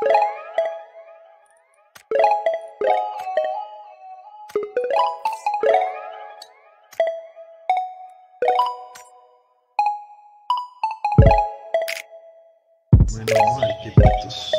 Menos mal, tipitos.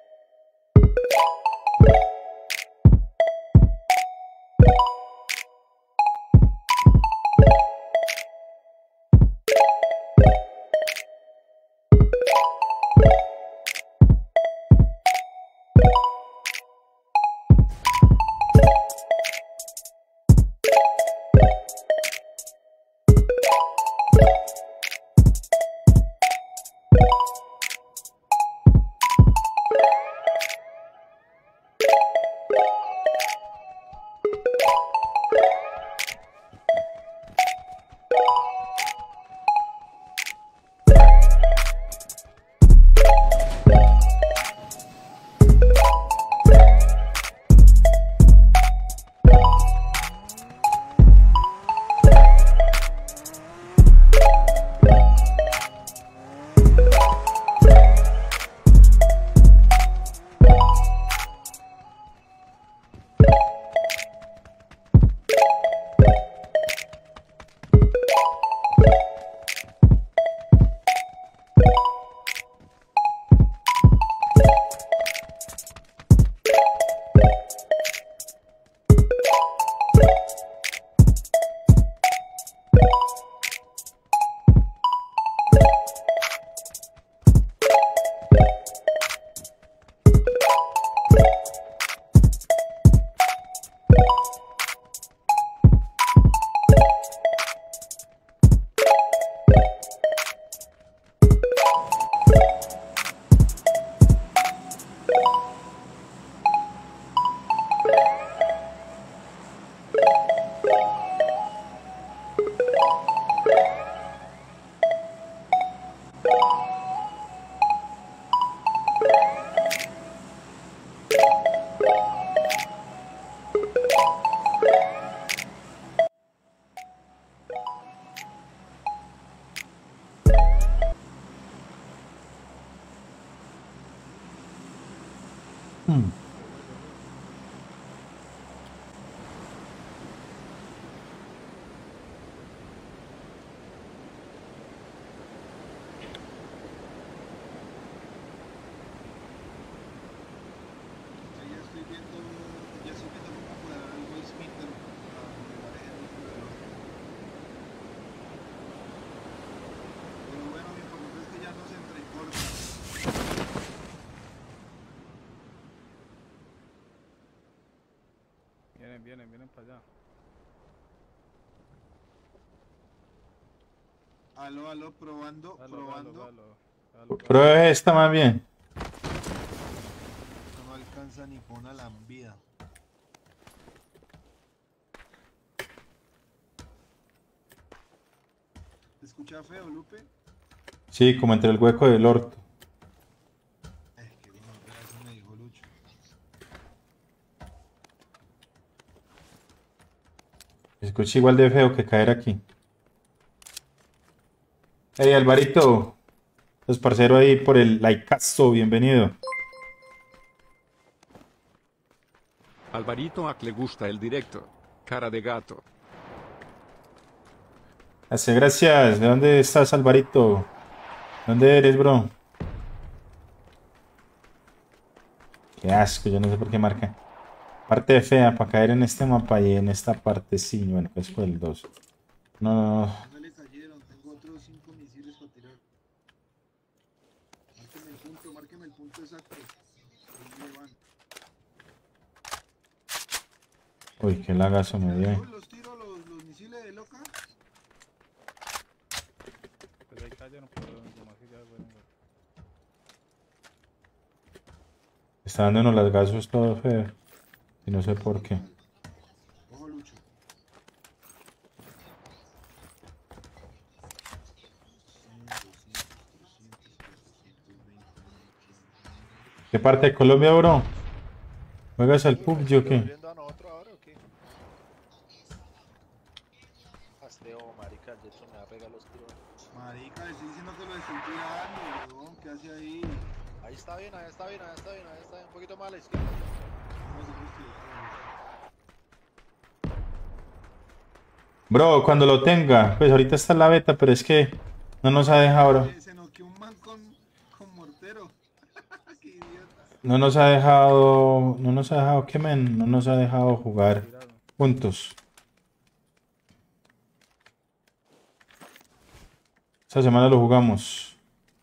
Vienen para allá. Aló, probando. Pruebe esta más bien. No alcanza ni por una lambida. ¿Te escucha feo, Lupe? Sí, como entre el hueco del orto. Que bueno, eso me dijo Lucho. Se escucha igual de feo que caer aquí. Hey, Alvarito. Los parceros ahí por el likeazo, bienvenido. Alvarito a que le gusta el directo. Cara de gato. Hace gracias. ¿De dónde estás, Alvarito? ¿Dónde eres, bro? Qué asco, yo no sé por qué marca. Parte fea para caer en este mapa y en esta parte sí. Bueno, pues fue el 2. No. No les cayeron, tengo otros 5 misiles para tirar. Márqueme el punto exacto. ¿Dónde van? Uy, qué lagazo me dio. ¿Los tiro los misiles de loca? Pues ahí cayeron, pero como así ya fueron. Está dándonos las gasos todo feo. Y no sé por qué. Ojo, Lucho. ¿Qué parte de Colombia, bro? ¿Juegas al PUBG o qué? ¿Volviendo a nosotros ahora o qué? Pasteo, marica, de hecho me va a pegar los tiros. Marica, le estoy diciendo que lo estoy tirando, weón. ¿Qué hace ahí? Ahí está bien, ahí está bien, ahí está bien, ahí está bien. Un poquito más a la izquierda. Bro, cuando lo tenga, pues ahorita está en la beta, pero es que no nos ha dejado, Se noqueó un man con mortero. Qué idiota. no nos ha dejado, ¿qué men? No nos ha dejado jugar Tiraron. juntos. Esta semana lo jugamos.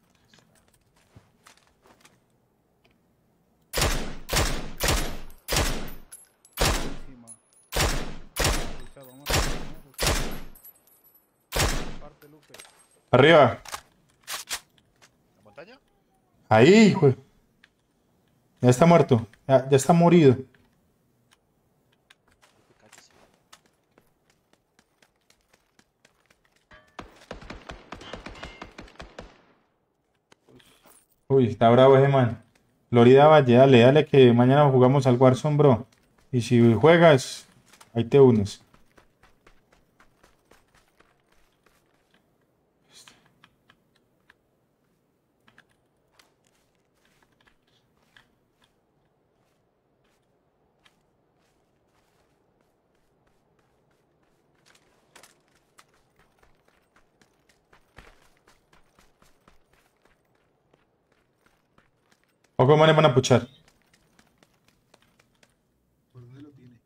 Encima. Lucha, vamos a luchar. Parte, Lupe. Arriba. ¿La montaña? Ahí, hijo. Ya está muerto. Ya está morido. Cállese. Uy, está bravo ese man. Florida Valle, dale que mañana jugamos al Warzone, bro. Y si juegas, ahí te unes. ¿O cómo le van a puchar? ¿Por dónde lo tiene?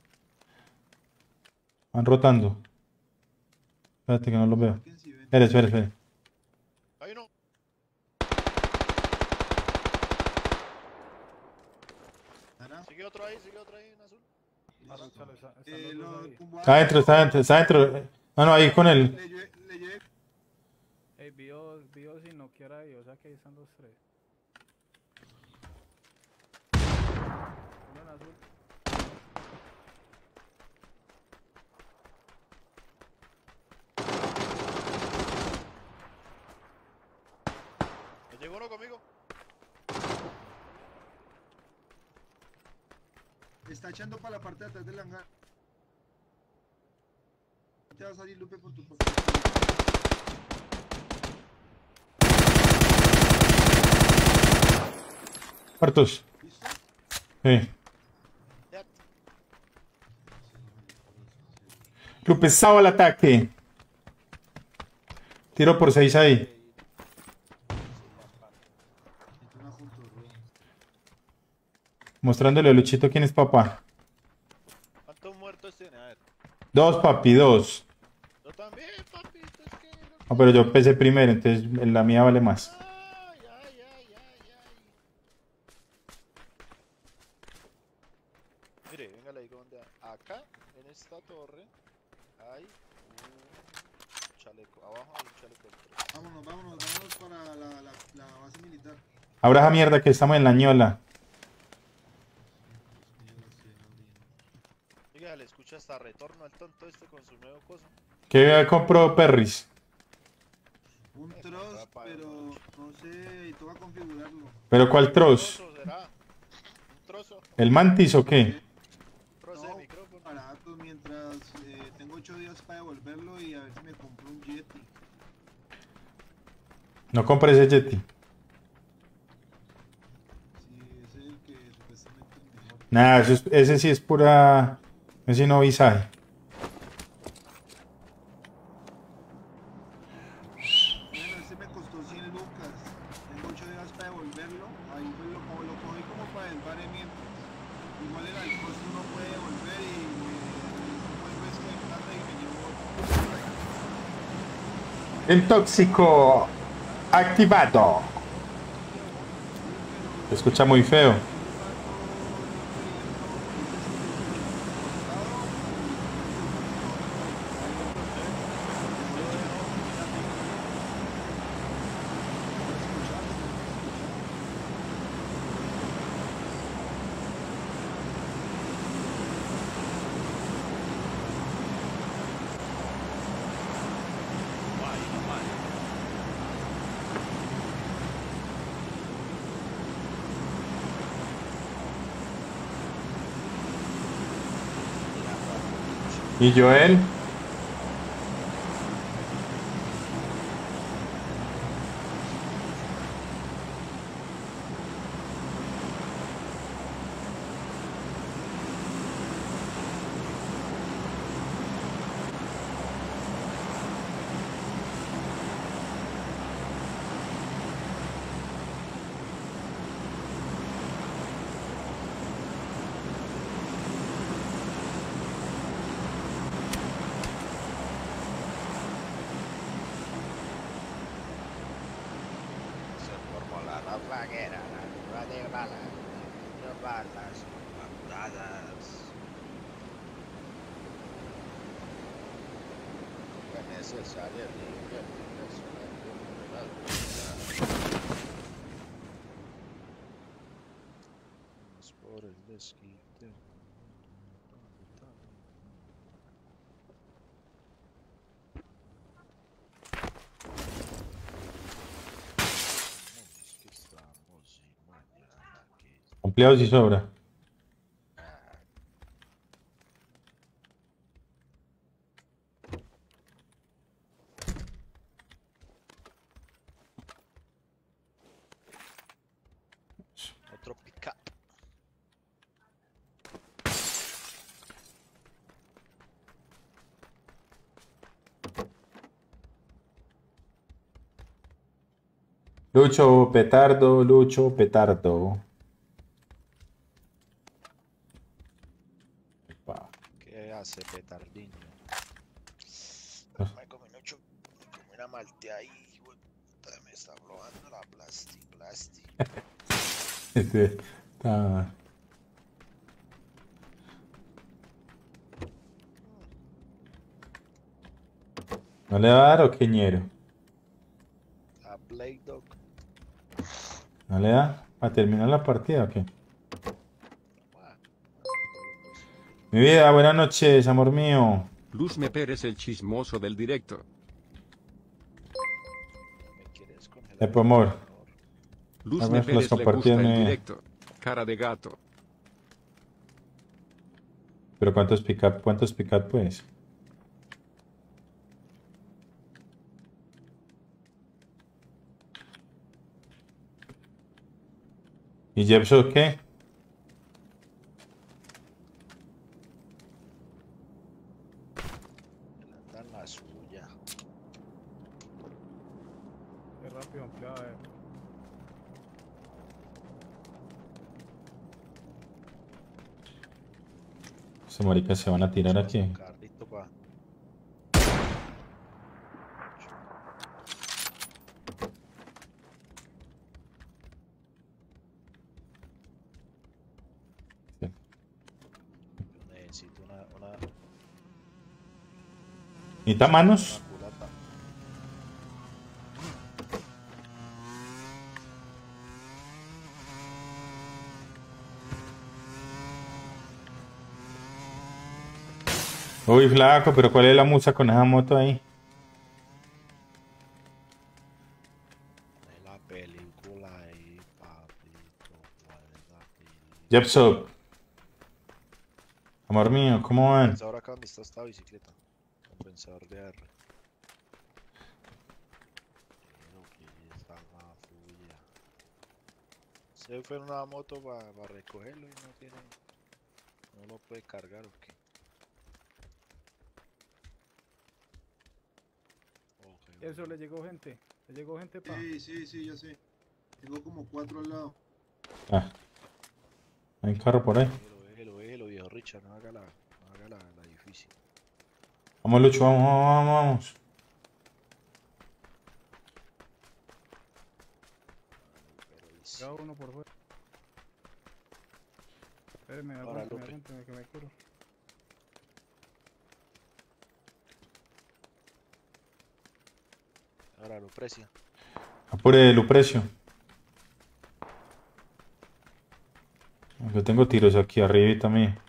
Van rotando. Espérate que no los veo. ¿Quién sí ven? Espere. Ahí no. ¿Sara? Sigue otro ahí en azul. Ah, lucha, están los Lo dos ahí. tumbó Está adentro. No, ahí con él. Le llevé. Ey, vio sin noquear ahí, o sea que ahí están los tres. Uno en azul. Me llegó uno conmigo. Está echando para la parte de atrás del hangar. Te va a salir Lupe por tu parte. Muertos. ¿Listo? Sí. Ya. Club pesado al ataque. Tiro por 6 ahí. Entró una junto, bro. Mostrándole a Luchito quién es papá. ¿Cuántos muertos tiene? A ver. 2, papi, 2. Yo también, papito. Es que. No, pero yo empecé primero, entonces la mía vale más. Ay. Mire, venga, le digo dónde. Acá, en esta torre, hay un chaleco. Abajo hay un chaleco. Vámonos para la base militar. Abra esa mierda que estamos en la ñola. Oiga, le escucha hasta retorno al tonto este con su nuevo coso. ¿Qué compró Perris? Un troz, pero no sé, toca configurarlo. ¿Pero cuál troz? ¿Trozo será? ¿Un trozo? ¿El Mantis o qué? ¿Un trozo de No, micrófono? barato, mientras tengo 8 días para devolverlo y a ver si me compro un Yeti. No compre ese Yeti. Sí, ese es el que supuestamente es el mejor. Nah, ese sí es pura... Ese no visaje. Bueno, este me costó 100 lucas. Tengo 8 días para devolverlo. Ahí pues lo cogí como para el bar mientras. Igual el alcohol uno puede devolver y me resto de plata y me llevo otro. El tóxico activado. Se escucha muy feo. ¿Y Joel? faguera, la nueva de balas, de balas, balas. Es necesaria limpia, vamos por el desquite. Es que estamos y mañana que Ampliados y sobra. otro pickup. Lucho petardo, Lucho petardo. Epa. ¿Qué hace petardiño? Me comí una maltea ahí, hijo de puta, me está probando la plasti. Está- ¿No le va a dar o qué ñero? La Play Dog. ¿No le da? ¿Para terminar la partida o qué? Mi vida, buenas noches, amor mío. Luzme Pérez el chismoso del directo. ¿Me quieres congelar? Epa, amor. Por favor? Luzme ver, los Pérez le gusta compartidos el me- directo. Cara de gato. Pero ¿cuántos pick-up pues? ¿Y Jepso qué? Él anda en la suya. Qué rápido ampliado, Estos maricas se van a tirar aquí. Carrito pa. Yo necesito una ¿Necesita manos? culata. Uy, flaco, pero ¿cuál es la musa con esa moto ahí? De la película ahí, papito. ¿Cuál es la película? Jepso. Amor mío, ¿cómo van? Pues ahora acá donde está esta bicicleta. Compensador de R. Creo que está la suya. Se fue en una moto para recogerlo y no tiene. No lo puede cargar o qué. Ok, Eso le llegó gente. Le llegó gente pa. Sí, ya sé. Tengo como 4 al lado. Ah, hay un carro por ahí. Déjelo, viejo Richard, no haga la difícil. Vamos, Lucho, vamos. Pero dice, Ya uno por fuera. Espéreme, Ahora, Lupe. aguánteme que me curo. ahora lo precia. Apure Luprecio. Yo tengo tiros aquí arriba también.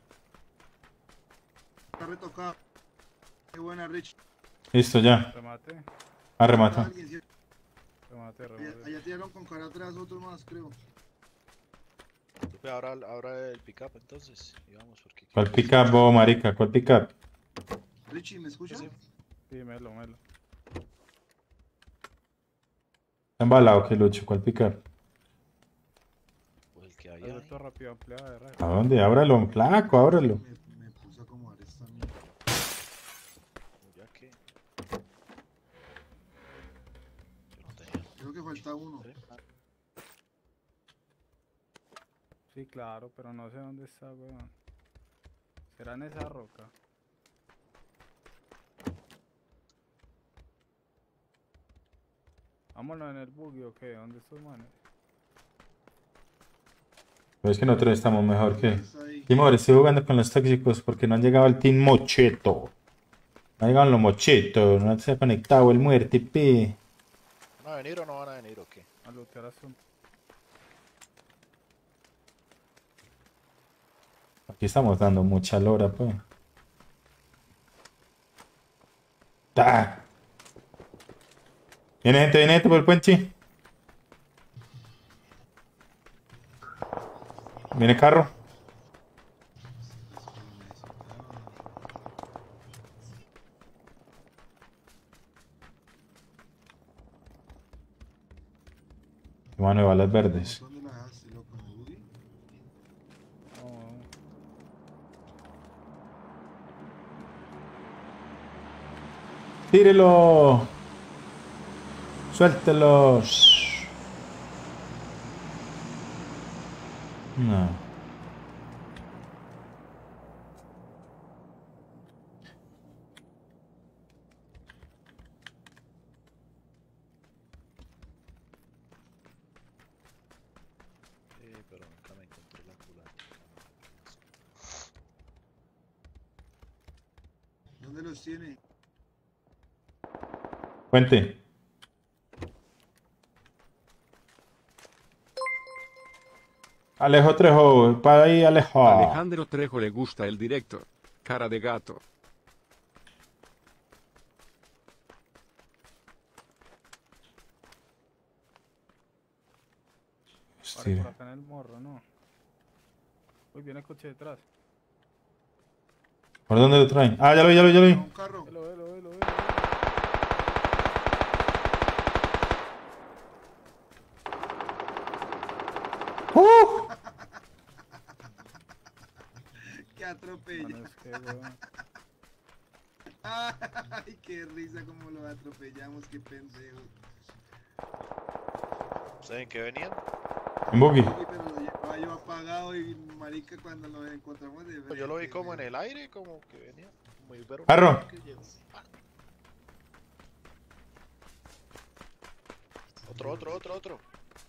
Está retocado. Qué buena, Rich. Listo, ya. Remate. Remata. Alguien, sí. Remate, Allá, remate. allá tiraron con cara atrás otros más, creo. Lupe, ahora el pickup entonces. Y vamos porque. ¿Cuál pick-up, bo, marica? ¿Cuál pick-up? Richie, ¿me escuchas? Sí. Sí, melo. ¿Está embalado que Lucho? ¿Cuál pick-up? Pues el que hay Hazlo ahí. todo rápido ampliado de ¿A dónde? Ábralo, flaco, ábralo. Me puse a acomodar esta mierda. Ya que. Yo no tenía. Creo que falta uno. ¿Eh? Sí, claro, pero no sé dónde está, weón. ¿Será en esa roca? Vámonos en el buggy o qué, ¿dónde estos manes? Pero es que nosotros estamos mejor que... Está ahí. Timor, estoy jugando con los tóxicos porque no han llegado al Team Mocheto. No han llegado los Mochetos, no se ha conectado el muerte, p. ¿Van a venir o no van a venir o qué? A lootear a su... Aquí estamos dando mucha lora, pues. ¡Ta! Viene gente por el puente. Viene carro. Mano de balas verdes. ¿Dónde la dejaste, loco? ¿En el buggy? No, ¡Tírelo! ¡Suéltelo! No. Sí, pero nunca me encontré la culata. ¿Dónde los tiene? Puente. Alejo Trejo, para ahí Alejo. Alejandro Trejo le gusta el directo. Cara de gato. pare por acá en el morro, no. Uy, viene el coche detrás. ¿Por dónde lo traen? Ah, ya lo vi. A un carro. Velo. ¡Qué atropella! Mano, es que, weón. Ay, qué risa como lo atropellamos, qué pendejo. ¿Saben que venían? En buggy. Sí, pero lo llevaba yo apagado y marica cuando nos encontramos de Yo lo vi como en el aire, como que venía. Muy pero Carro. Otro.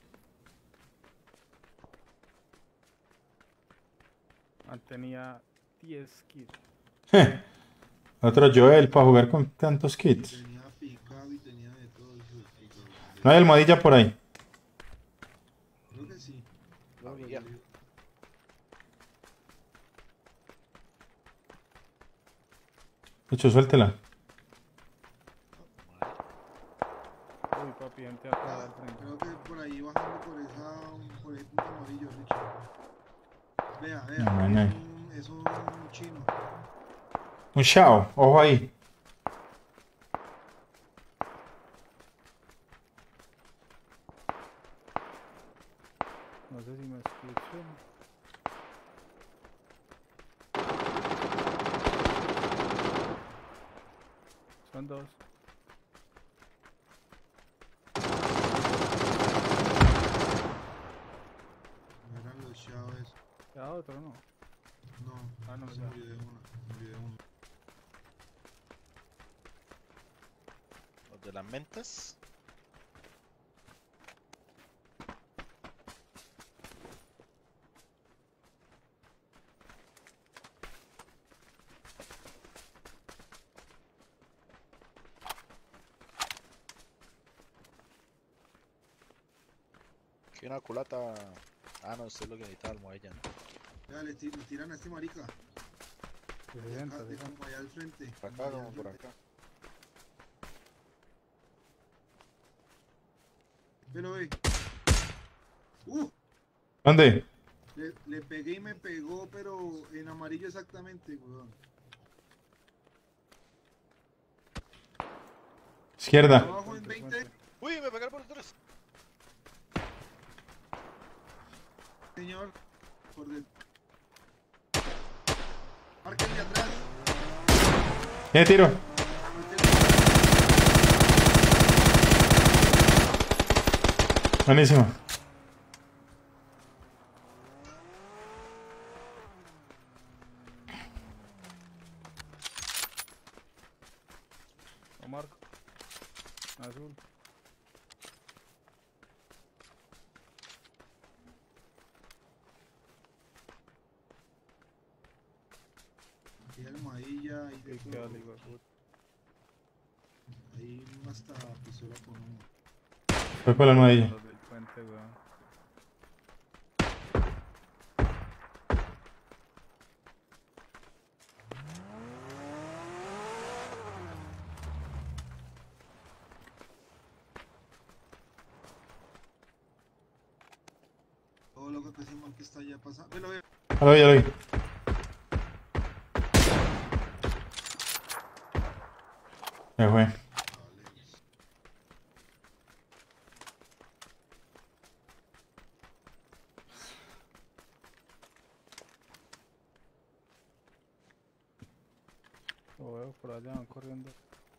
Tenía 10 kills. Otro Joel para jugar con tantos kits. Tenía picado y tenía de todo. Hijo de puta. No hay almohadilla por ahí. Creo que sí. Había. Hecho, suéltela. Uy, papi, gente atrás del frente. Creo que por ahí bajando por ese punto amarillo, Richard. Vea, No, no. es un chino. Un Shao, ojo ahí. No sé si me escuchan. Son dos. No eran los chaves. Ya otro, ¿no? No, Ah, no, se ya. murió de uno. Murió de uno. Los de las mentas. Aquí una culata. Ah, no, esto es lo que necesitaba almohadilla, ¿no? Vea, le tiran a este marica. Que se De sienta, acá, se de sienta. como allá al frente. Por como acá, allá como al por frente. acá. Pero ve. ¿Dónde? Le pegué y me pegó, pero en amarillo exactamente, weón. Izquierda. Abajo en 20, Uy, me pegaron por detrás. señor. Por detrás. Márquenle atrás. Tiene tiro. Buenísimo. Lo marco. Azul. botella, hay de Sí, qué todo. oligo. Hay hasta pistola con humo. Fue por la nueva. Los del puente, weón. Todo lo que ese man que está allá pasando. Velo, velo. Ya lo vi. Se fue. Lo veo por allá, van corriendo.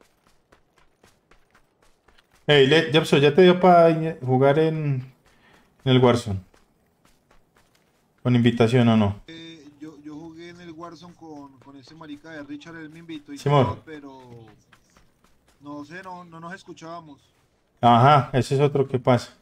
Hey, Jepso, ¿ya te dio para jugar en el Warzone? ¿Con invitación o no? Yo jugué en el Warzone con ese marica de Richard, él me invitó y Simón. todo, pero no sé, no nos escuchábamos. Ajá, ese es otro que pasa.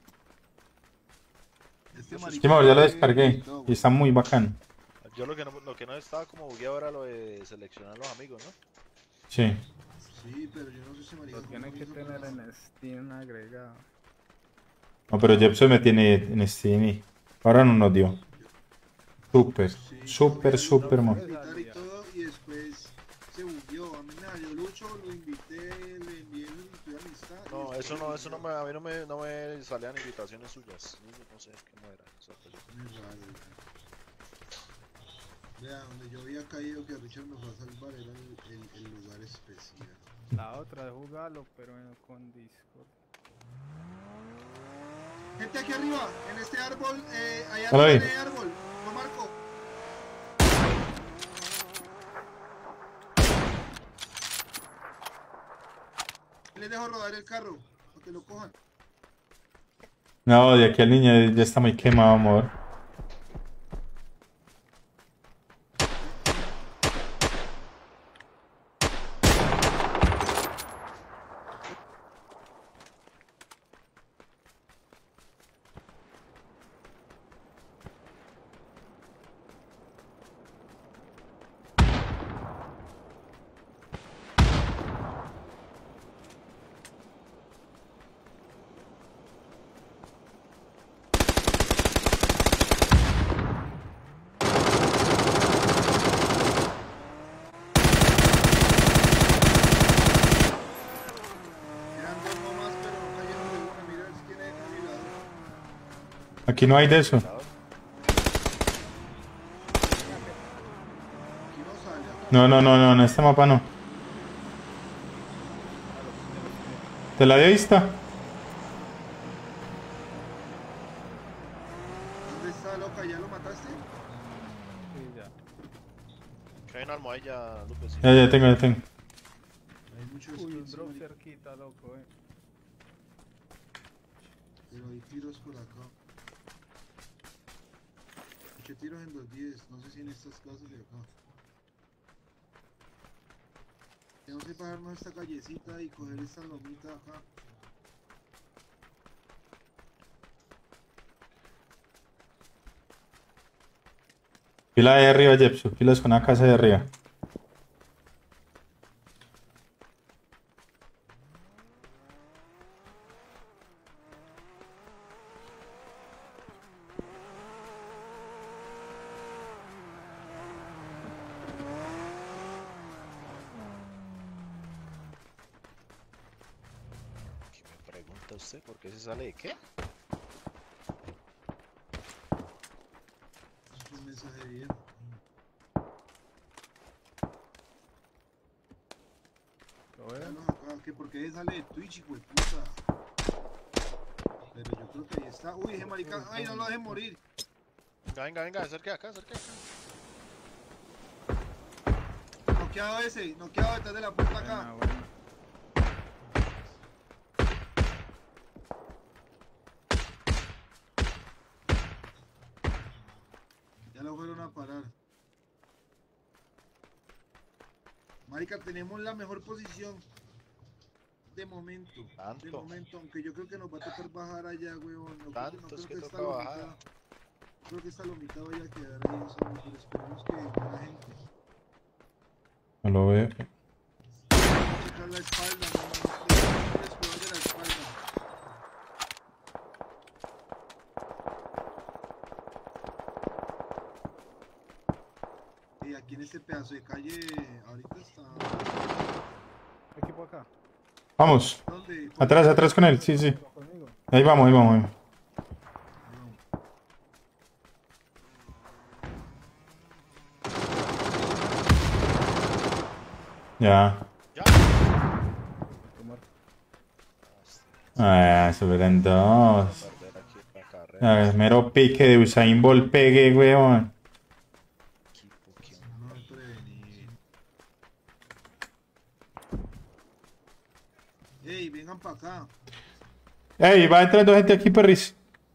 Este marica Simón, ya lo me descargué invitó, y güey. está muy bacán. Yo lo que no estaba como bugueado era lo de seleccionar los amigos, ¿no? Sí. Sí, pero yo no sé si marica Lo cómo tiene que hizo tener para- en Steam agregado. No, pero Jepso me tiene en Steam y ahora no nos dio. Súper, Sí, súper, yo súper, lo mo. fui a invitar y todo, y después se hundió. A mí me salió Lucho, lo invité, le envié solicitud de amistad. y No, después eso no, se eso no hundió. me, a mí no me salían invitaciones suyas. No sé cómo era esa cosa. Muy raro, güey. Vea, donde yo había caído que Richard me fue a salvar era el lugar especial. La otra es jugarlo, pero con Discord. Gente aquí arriba, en este árbol, allá Hola, arriba ahí. en el árbol, lo marco. Les dejo rodar el carro, para que lo cojan. No, de aquí al niño ya está muy quemado, amor. Eran dos nomás, pero no cayeron de una. Mira, si tiene desfibrilador. Aquí no hay de eso. Aquí no sale. No, en este mapa no. ¿Te la dio vista? ¿Dónde está, loca? ¿Ya lo mataste? Sí, ya. Que hay una almohadilla, Lupe, sí. Ya tengo. Hay muchos Uy, un skins, drop marica, cerquita, loco, pero hay tiros por acá. Escuché tiros en 210, no sé si en estas casas de acá. Tenemos que pasarnos esta callecita y coger esta lomita de acá. Fila de arriba, Jepso. Filas con la casa de arriba. ¿Qué me pregunta usted? ¿Por qué se sale de qué? Es un mensaje bien. ¿Lo ven? Véalos acá, que por qué sale de Twitch, hijo de puta. Pero yo creo que ahí está. Uy, ese marica. Ay, no lo dejen morir. Venga, acerque acá. Noqueado ese, noqueado detrás de la puerta Buena, acá. buena. Ya lo fueron a parar. Marica, tenemos la mejor posición. De momento. Tanto. De momento, aunque yo creo que nos va a tocar bajar allá, weón. No Tanto creo es que esta toca bajar. lomita- Creo que esta lomita vaya a quedar ahí solo, pero esperemos que haya gente. No lo veo. Checar la espalda, no les puedo de la espalda. Y aquí en este pedazo de calle, ahorita está... Equipo acá. Vamos. ¿Dónde? Atrás, atrás con él. Sí, sí. Conmigo. Ahí vamos, ahí vamos. Ahí vamos. Ya. Ya. Tomar. Ah, eso eran dos. Perder aquí la carrera. Ah, mero pique de Usain Bolt pegue, weón. Equipo que No prevenido. Ey, vengan para acá. Ey, va entrando gente aquí, perris.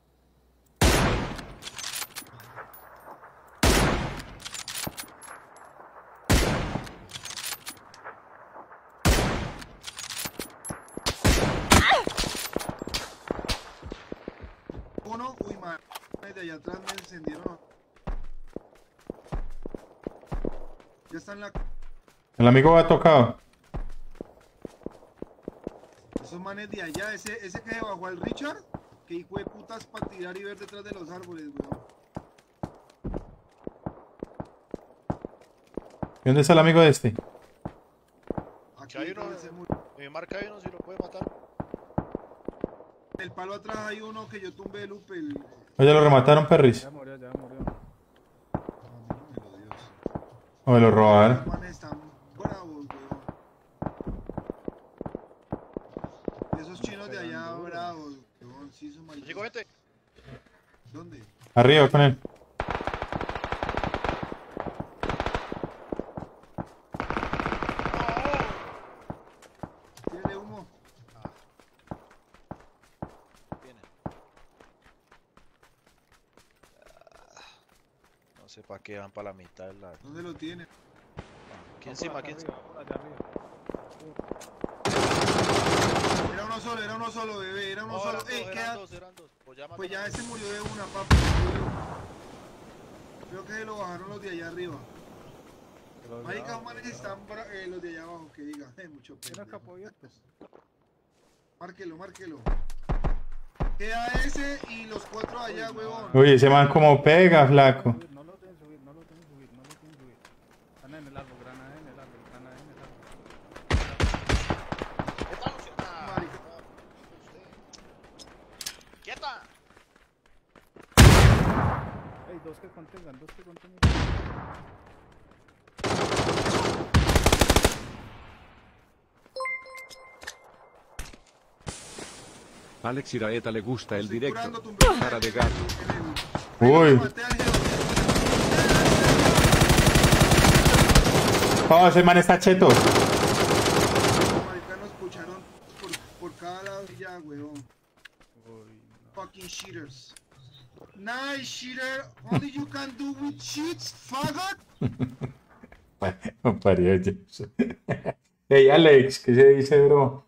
Uno, uy, madre, de allá atrás me encendieron. Ya está en la... El amigo va tocado. Esos manes de allá, ese que se bajó al Richard, que hijo de putas para tirar y ver detrás de los árboles, weón. ¿Y dónde está el amigo de este? Aquí hay uno, donde se murió. me marca uno si lo puede matar. En el palo atrás hay uno que yo tumbé el Lupe, el... Oye, lo remataron, perris. Ya murió, ya murió. Vámonos, Dios. O me lo Los robaron. manes están bravos, weón. Esos chinos de allá bravos, weón. Sí, son malditos. Llegó gente. ¿Dónde? Arriba con él. Tírale humo. Viene. No sé para qué van para la mitad de la. ¿Dónde lo tiene? Aquí encima, aquí encima. Allá arriba. Era uno solo, bebé, era uno No, solo. eran Ey, dos, queda... eran dos. Pues ya ese murió de una, papi. Creo que se lo bajaron los de allá arriba. Marica, manes están los de allá abajo, que diga. Mucho Tiene el pendejo. capo abierto. Márquelo, márquelo. Queda ese y los cuatro allá, huevón. Uy, ese man como pega, flaco. No lo tienen subir, no lo tienen subir, no lo tienen subir. Están en el árbol, granada en el árbol, granada en el árbol. ¡Quieta, Luciana! Marica. ¡Quieta! Ey, dos que contengan, dos que contengan. Alex Iraeta le gusta el Estoy directo. curando, tumbé una Cara de en el- gato. en el- Uy. Lo maté, Ángel. Oh, ese man está cheto. Los maricanos escucharon por cada lado y ya, huevón. Uy, Fucking cheaters. Nice cheater. Only you can do with cheats, faggot. Parió, James. Hey, Alex, ¿qué se dice, bro?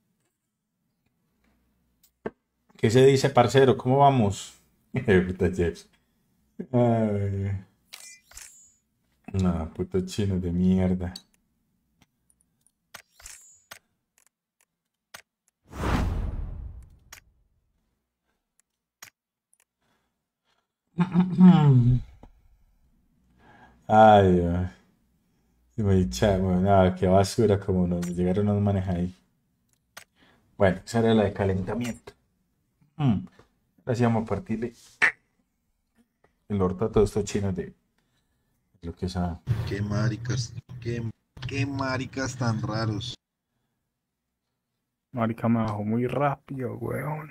¿Qué se dice, parcero? ¿Cómo vamos? Puta James. Ay. No, puto chino de mierda. Ay, Dios. Muy bueno, nada, qué basura como nos llegaron unos manes ahí. Bueno, esa era la de calentamiento. Ahora sí vamos a partirle el orto a todos estos chinos de lo que sea. Qué maricas, qué maricas tan raros. marica, me bajó muy rápido, weón.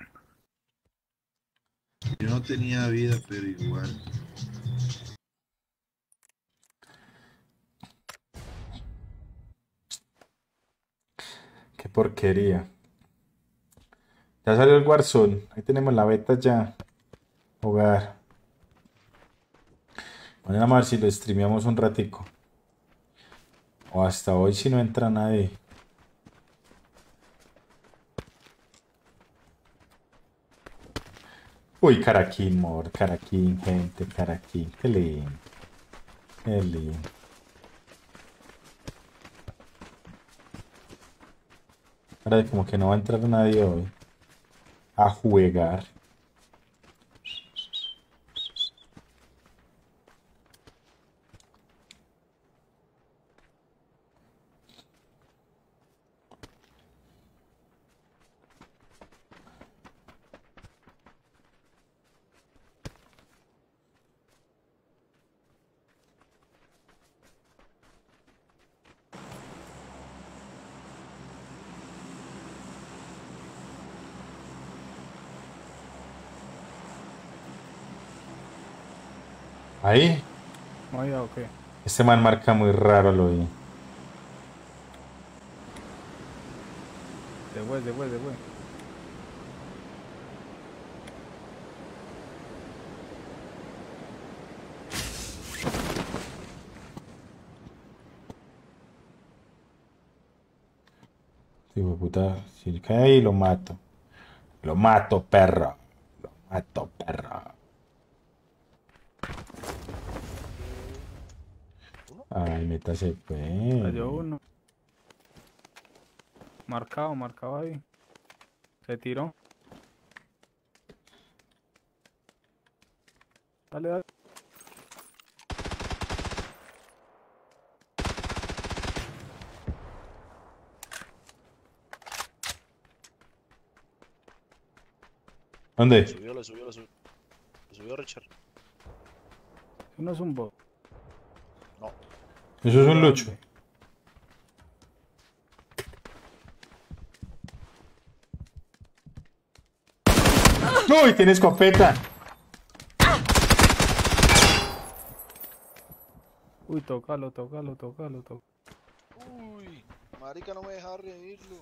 Yo no tenía vida, pero igual. Qué porquería. Ya salió el Warzone. Ahí tenemos la beta ya. Jugar. Mañana vamos a ver si lo streameamos un ratico. O hasta hoy si no entra nadie. Uy, Caraquín, mor. Caraquín, gente. Caraquín. Qué lindo. Qué lindo. Ahora como que no va a entrar nadie hoy a jugar. Ahí, Oiga, ok. este man marca muy raro, lo vi. De güey. Digo, puta, si cae ahí lo mato. Lo mato, perro. Lo mato, perro. Ay, meta se Cayó fue. uno. Marcado ahí. Se tiró. Dale. ¿Dónde? Le subió, le subió, le subió. Le subió Richard. Uno es un bot. No. Eso es un ¿De lucho. dónde? ¡Uy! Tiene escopeta. Uy, tócalo. Uy, marica, no me deja reírlo.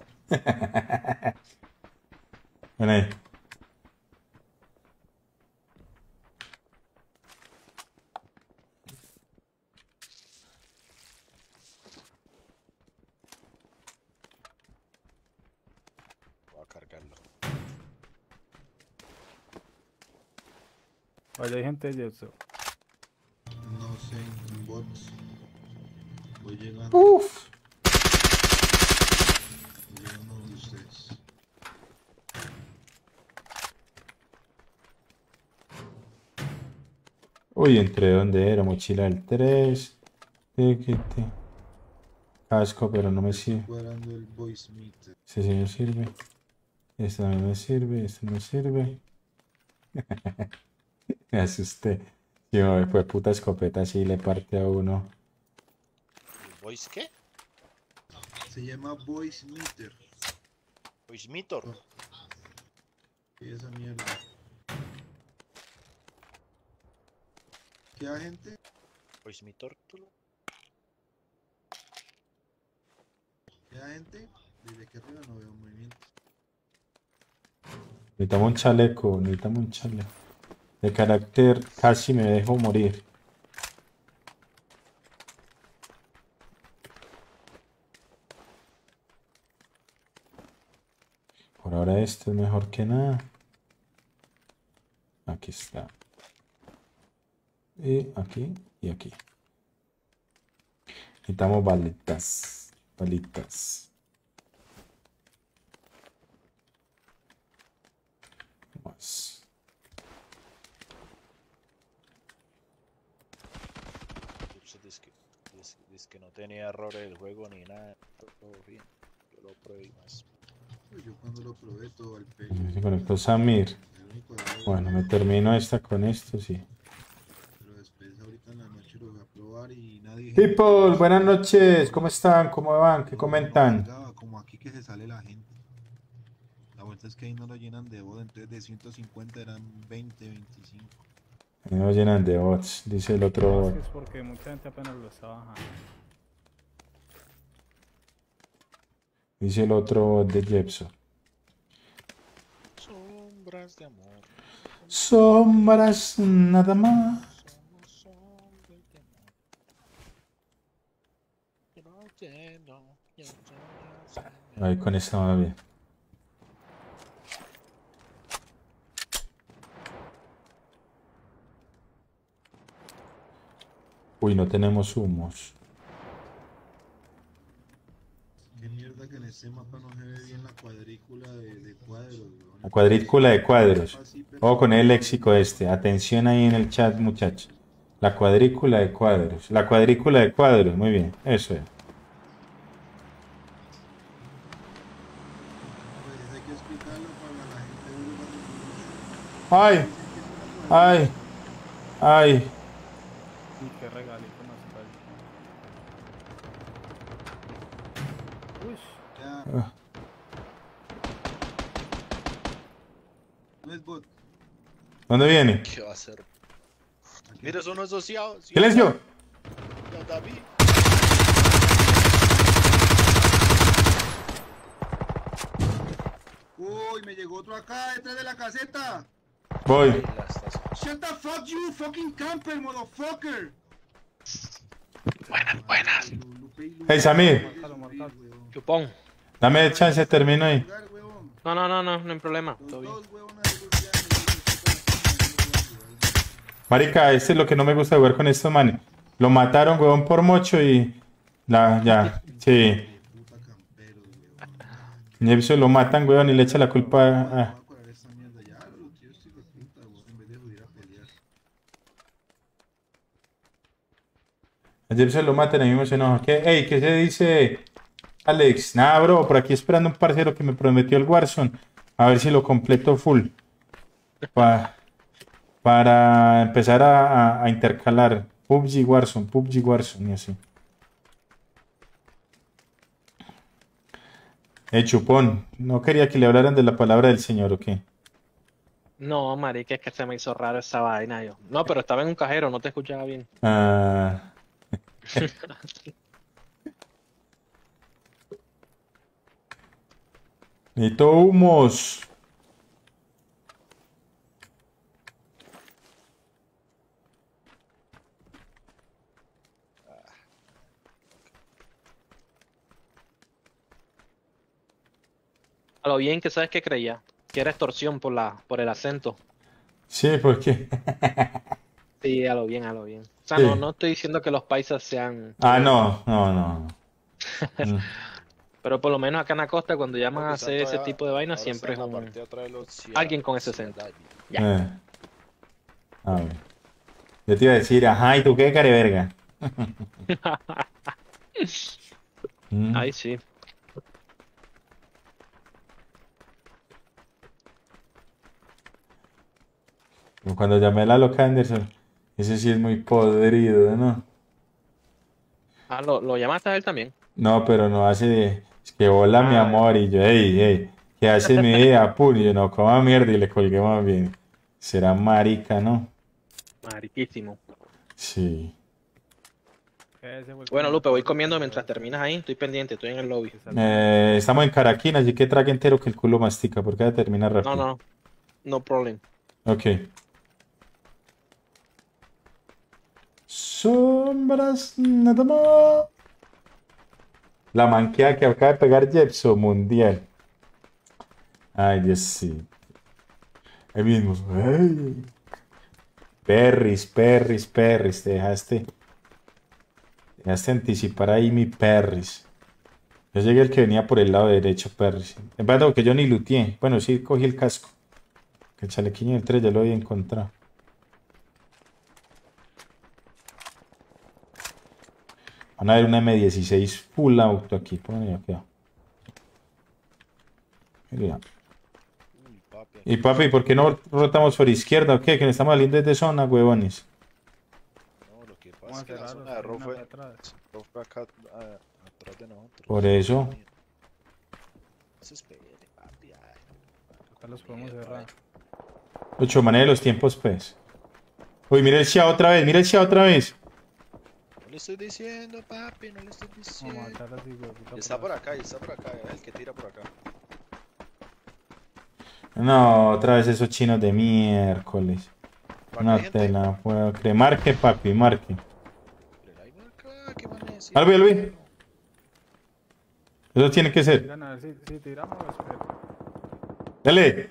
Ven ahí. Voy a cargarlo. Vaya, hay gente de eso. No sé, en bots. Voy llegando, Uf. voy llegando donde ustedes. Uy, entré donde era. Mochila del 3. Tiquete. Casco, pero no me Estoy sirve. cuadrando el voice meter. Ese sí me sirve. Este también me sirve. Este no me sirve. Me asusté. Yo, fue puta escopeta así le parte a uno. ¿El voice qué? Se llama voice meter. Voice meter. ¿Qué es esa mierda? ¿Qué agente? Voice meter. ¿Qué agente? Desde que arriba no veo movimiento. Necesitamos un chaleco. Necesitamos un chaleco. De carácter casi me dejo morir. Por ahora esto es mejor que nada. Aquí está. Y aquí y aquí. Necesitamos balitas. Balitas. Más. Dice que no tenía errores el juego ni nada. Todo bien. Yo lo probé y más. Uy, yo cuando lo probé todo al pelo. Se conectó Samir. El único error, Bueno, me termino esta con esto, sí. pero después ahorita en la noche lo voy a probar y nadie... People, buenas noches. ¿Cómo están? ¿Cómo van? ¿Qué comentan? cargaba, como aquí que se sale la gente. La vuelta es que ahí no lo llenan de bot, entonces de 150 eran 20, 25. Ahí nos llenan de bots, dice el No, otro es que bot. es porque mucha gente apenas lo está bajando. Dice el otro bot de Jepso. Sombras de amor. Sombras nada más. Somos sombras de amor. Yo no entiendo, yo no sé. Ahí con esta va bien. Uy, no tenemos humos. Qué mierda que en este mapa no se ve bien la La cuadrícula de cuadros. Así, pero- Ojo con el léxico este. Atención ahí en el chat, muchachos. La cuadrícula de cuadros. La cuadrícula de cuadros. Muy bien. Eso es. Pues hay que explicarlo para la gente de Uruguay. ¡Ay! ¡Ay! ¡Ay! Y qué regalito más fácil. Uy, Ya, Ah, no es bot. ¿Dónde viene? ¿Qué va a hacer? Mira, eso no es asociado. ¡Silencio! David. Uy, me llegó otro acá detrás de la caseta. Voy. Ahí la estás. Shut the fuck you, fucking camper, motherfucker. Buenas. Hey, Samir. márcalo, márcalo. Chupón. Dame chance, termino ahí. No hay problema. Todo bien. Marica, este es lo que no me gusta de jugar con estos manes. Lo mataron, huevón, por mocho y... Ya, sí. Jefferson lo matan, huevón, y le echa la culpa a... A Jefferson lo matan, a mí me se enoja. Ey, ¿qué se dice, Alex? Nada, bro, por aquí esperando un parcero que me prometió el Warzone. A ver si lo completo full. Para empezar a intercalar PUBG Warzone y así. Chupón, no quería que le hablaran de la palabra del Señor, ¿o qué? No, marica, es que se me hizo raro esa vaina yo. No, pero estaba en un cajero, no te escuchaba bien. Ah, necesito humos. A lo bien que sabes que creía, que era extorsión por el acento. Sí, porque... Sí, a lo bien, a lo bien. O sea, Sí. no estoy diciendo que los paisas sean... Ah, no. Mm. Pero por lo menos acá en la costa, cuando llaman a Porque hacer están ese todavía- tipo de vaina, ahora siempre es están en la un... parte de atrás de los alguien con ese ciudad- acento. A ver. Yo te iba a decir, ajá, ¿y tú qué, careverga? Mm. Ahí sí. Como cuando llamé a la loca Anderson, ese sí es muy podrido, ¿no? Ah, ¿lo llamaste a él también? No, pero no hace de... Es que hola, mi amor, y yo, hey, ¿qué hace mi vida? Pum, y yo, no, coma mierda, y le colgué más bien. Será marica, ¿no? Mariquísimo. Sí. Ese fue el Bueno, que- Lupe, voy comiendo mientras terminas ahí. Estoy pendiente, estoy en el lobby. Estamos en Caraquín, así que trague entero que el culo mastica, porque ya termina rápido. No. No problem. Ok. Sombras, nada más. La manqueada que acaba de pegar Jepso mundial. Ay, Dios sí. Ahí mismo. Ay. Perris. Te dejaste anticipar ahí mi Perris. Yo llegué el que venía por el lado derecho, Perris. En verdad, que yo ni luteé. Bueno, sí cogí el casco. Que el chalequillo del 3 ya lo había encontrado. Van a ver una M16 full auto aquí. Pónganle aquí. Mira. Uy, papi, Y papi, ¿por qué no rotamos por izquierda o qué? Que nos estamos saliendo desde zona, huevones. no, lo que Vamos pasa a es que la cerrarlo, zona de arroz acá fue, atrás. acá atrás de nosotros. Por eso. No se espere, papi. Ay, Acá los podemos cerrar. 8 maneras de los tiempos, pues. Uy, mira el Xia otra vez. no le estoy diciendo, papi, no le estoy Vamos diciendo. a matar así, güey. puta, Y está por acá, es el que tira por acá. No, otra vez esos chinos de miércoles. ¿Por No acá hay te gente? la puedo creer. Marque, papi, marque. Pero ahí marca, ¿qué van a decir? Albi. Eso tiene que ser. Tiran a ver si tiramos o espero. Dale.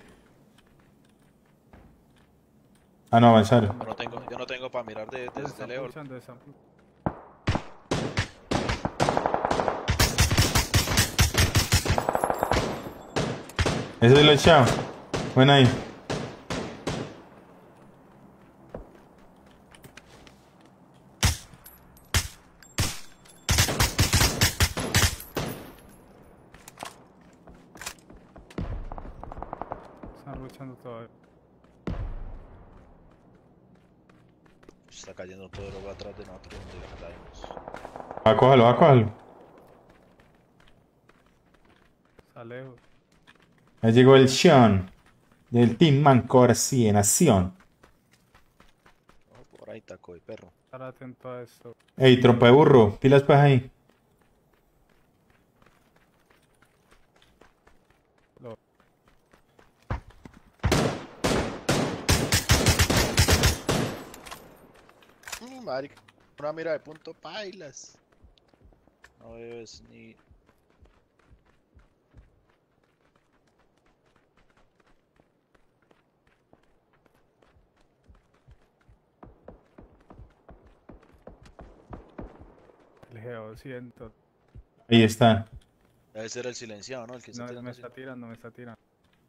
Ah, no, avanzaron. Yo no tengo para mirar desde Están lejos. pulsando, están pu- Ese es el Xia. Buena ahí. Están luchando todavía. Está cayendo todo el lugar atrás de nosotros donde caímos. Cójalo, cójalo. Está lejos. Ya llegó el Sean del Team Mancor así en acción. No, por ahí taco de perro. Estar atento a esto. Ey, trompa de burro, pilas pues ahí. Lo- Marica, una mira de punto pailas. No veo es ni. El G200. Ahí están. Debe ser el silenciado, ¿no? El que está No, tirando me así. está tirando, me está tirando.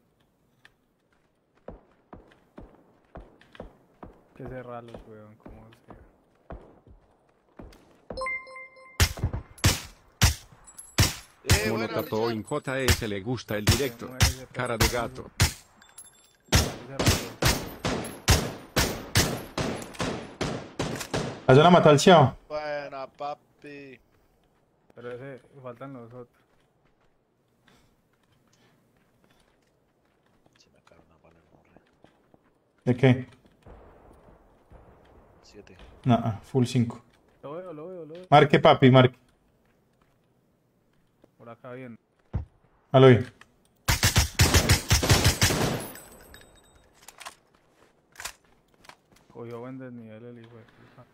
Hay que cerrarlos, weón, como sea. Buena, Monotato en Richard. JS le gusta el directo. Cara de gato. Hay que cerrarlos. Allá la mató al Xiao. Buena, papi. Pero ese, faltan los otros. Se me cae una bala en morre. ¿De qué? 7. No, full 5. Lo veo, lo veo, lo veo. Marque, papi, marque. Por acá viene. Al oír. Cogió buen desnivel el hijo de puta.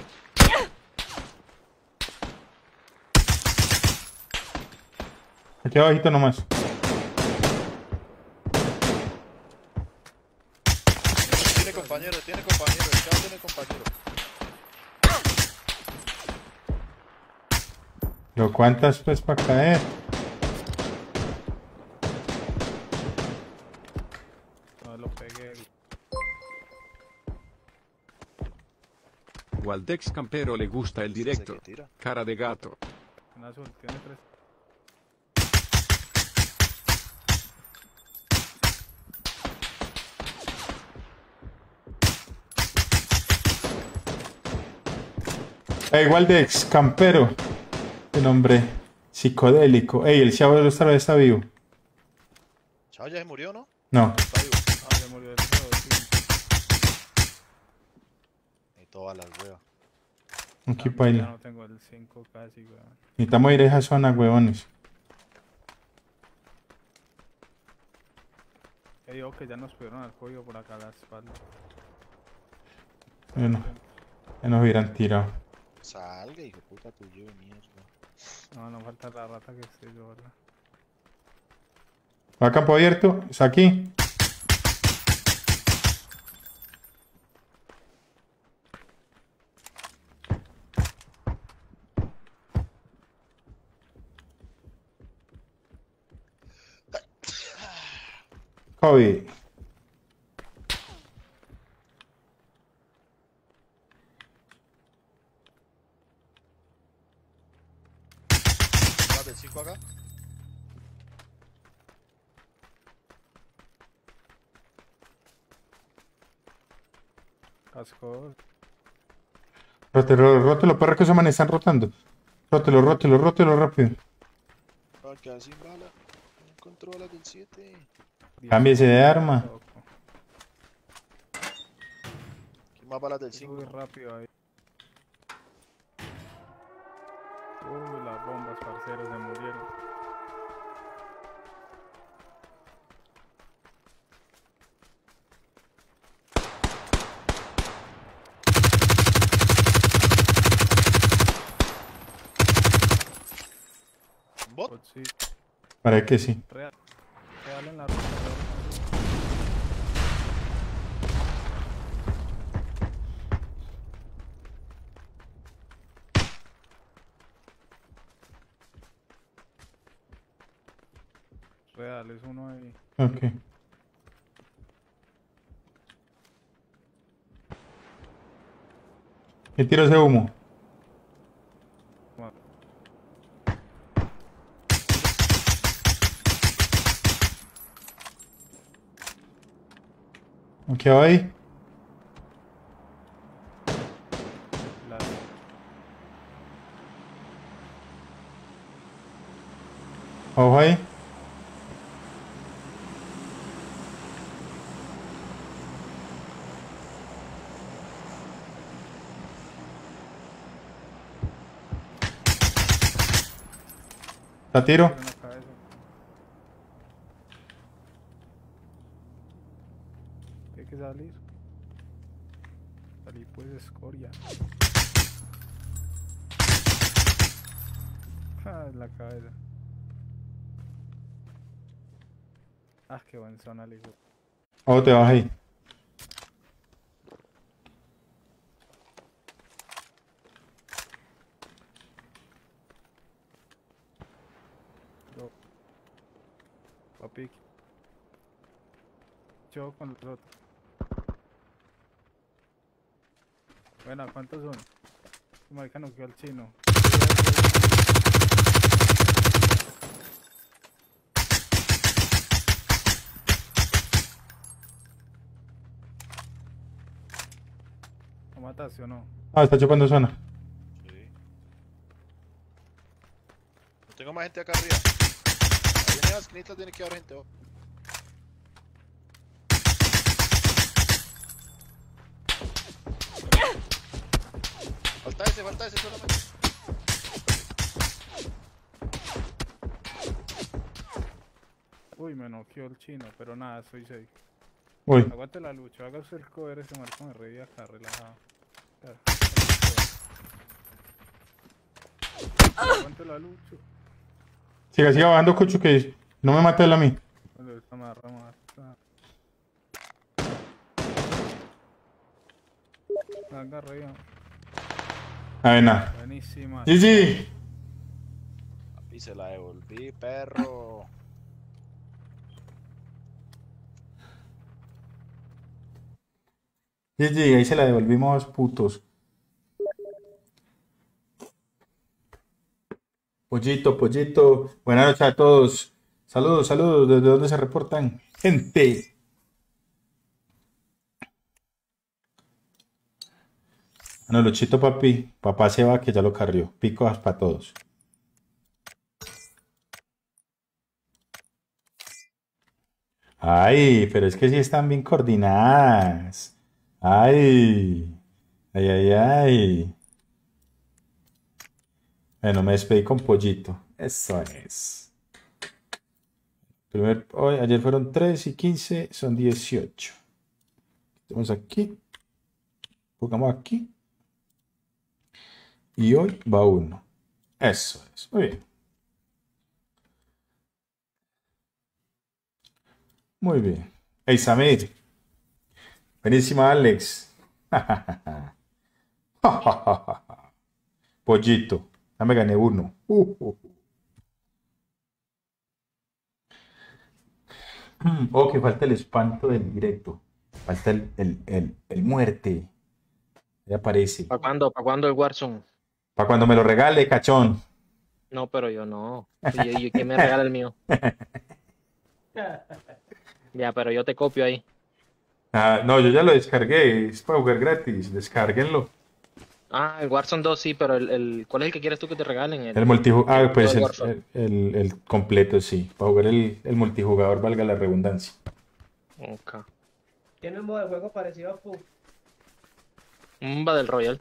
Aquí abajito nomás. Tiene compañero, el chavo tiene compañero. Pero ¿cuántas pues para caer? No lo pegué. Waldex Campero le gusta el directo. que tira. Cara de gato. Un azul, tiene 3. Igual de ex campero. Qué nombre psicodélico. Ey, el Xiao otra vez está vivo. Chavo ya se murió, ¿no? No. Está vivo. Ah, se murió el G200. Y todas las weas. Aquí Ya paila. no tengo el 5 casi, weón. Necesitamos ir a esa zona, huevones. Te digo que ya nos pudieron al cuello por acá a la espalda. Bueno, ya nos hubieran tirado. Salga, hijo de puta tuyo de mierda. No, no falta la rata que esté yo, ¿verdad? ¿Va a campo abierto? ¿Está aquí? Kobe. ¿Vas del 5 acá? Casco. Rótelo, perro, que esos manes están rotando. Rótelo rápido. Va a quedar sin bala. No encontró balas del 7. Cámbiese de arma. Loco. ¿Quién más balas del 5? Muy rápido ahí. Uy, las bombas, parceros, se murieron. ¿Un bot? Pues sí, Para que sí. real. Real en la ruta. Real, es uno ahí. Ok. ¿Qué tiro ese humo? Bueno, ¿Qué va ahí? la- Ojo ahí. ¿La tiro? en la cabeza. Hay que salir. Salir pues escoria. Ah, en la cabeza. Ah, qué buen zona, le digo. ¿O te vas ahí? Yo. Papi. Yo con los otros. Bueno, ¿cuántos son? Marica no quedó el chino. ¿Lo mataste o no? Ah, está chupando zona. Sí. No tengo más gente acá arriba. Ahí en la esquinita tiene que haber gente. Oh. Falta ese solamente. Uy, me noqueó el chino, pero nada, soy safe. Uy, Aguante la lucha, haga usted el cover, ese marco me reí acá, relajado. Claro. Aguante la lucha. siga bajando, Cucho, que no me mate él a mí. Cuando esta marra mata. Venga, arriba. A ver, nada. Buenísima. GG. Papi, se la devolví, perro. GG, ahí se la devolvimos, putos. Pollito, pollito. Buenas noches a todos. Saludos, saludos. ¿Desde dónde se reportan? Gente. Bueno, Luchito, papi. Papá se va, que ya lo carrió. Picos para todos. Ay, pero es que sí están bien coordinadas. Ay. Ay, ay, ay. Bueno, me despedí con Pollito. Eso es. Ayer fueron 3 y 15, son 18. Estamos aquí. Pongamos aquí. Y hoy va 1. Eso es. Muy bien. Muy bien. Hey, Samir. Buenísima, Alex. Pollito. Ya me gané 1. Oh, que falta el espanto del directo. Falta el muerte. Ya aparece. ¿Para cuándo el Warzone? Para cuando me lo regale, cachón. No, pero yo no. ¿Y quién me regala el mío? Ya, pero yo te copio ahí. Ah, no, yo ya lo descargué. Es para jugar gratis. Descárguenlo. Ah, el Warzone 2 sí, pero ¿cuál es el que quieres tú que te regalen? El multijugador. Ah, pues el Warzone. el completo, sí. Para jugar el multijugador, valga la redundancia. Ok. Tiene un modo de juego parecido a PUBG. Un Battle Royale.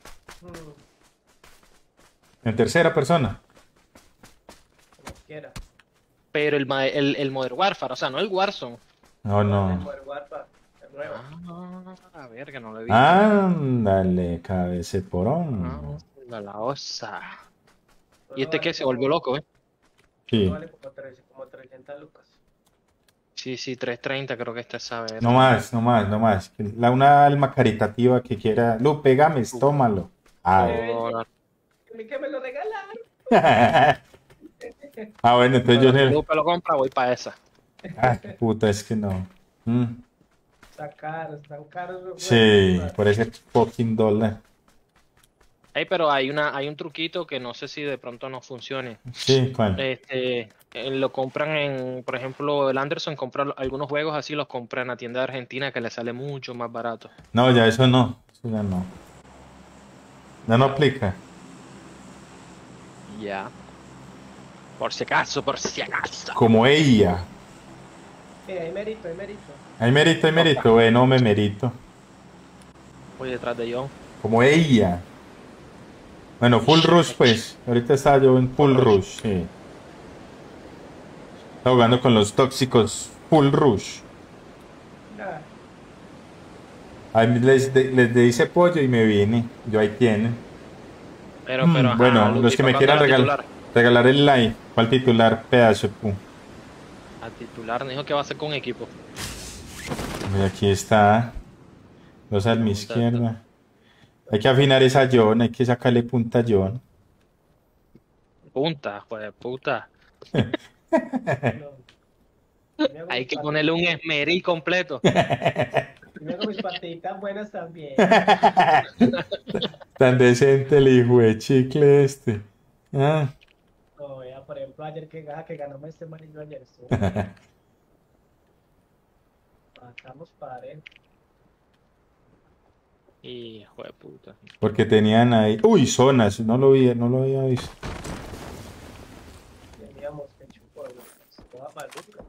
En tercera persona. Como quiera. Pero el Modern Warfare, o sea, no el Warzone. No, El no. Modern Warfare, el nuevo. Ah, a ver, que no lo he Ah. visto. Ándale, cabeceporón. La osa. Solo ¿Y este qué? vale Se volvió loco, ¿eh? Sí. Vale como 300 lucas. Sí, 330 creo que este sabe. No más, no más, no más. Una alma caritativa que quiera. Lupe Gámez, tómalo. Ay. Dólar. A mí que me lo regalaron. Ah, bueno, entonces yo Si sé. Lupe lo compra, voy para esa. Ah, qué puta, es que no. Están caros los juegos. Sí, por ese fucking dólar. Ey, pero hay un truquito que no sé si de pronto no funcione. Sí, ¿cuál? Lo compran por ejemplo, el Anderson compra algunos juegos así, los compra en la tienda de Argentina que le sale mucho más barato. No, ya eso no. Eso ya no. Ya no aplica. Ya. Por si acaso, por si acaso. Como ella. Hay mérito, hay mérito. Hay mérito, hay mérito. Bueno, me merito. Voy detrás de John. Como ella. Bueno, full rush pues. Ahorita estaba yo en full rush, sí. Estaba jugando con los tóxicos full rush. Ah, Ahí les hice pollo y me vine. Yo ahí tienen. Pero, ajá, Bueno, Lupi, los que me ¿para quieran cuándo era regalar el like. ¿Cuál titular? Pedazo de pu. A titular, dijo que va a ser con equipo. Y aquí está. Dos a mi izquierda. Hay que afinar esa John. Hay que sacarle punta a John. Punta, joder, puta. no. Me hago Hay mis que pastillas- ponerle un esmeril completo. Me hago mis pastillitas buenas también. Tan decente el hijo de chicle este. Ah. No, vea, por ejemplo, ayer que ganó este manillo ayer. Estamos parejos. Hijo de puta. Porque tenían ahí. Uy, zonas. No lo había visto. Teníamos que chupar. Toda maluca.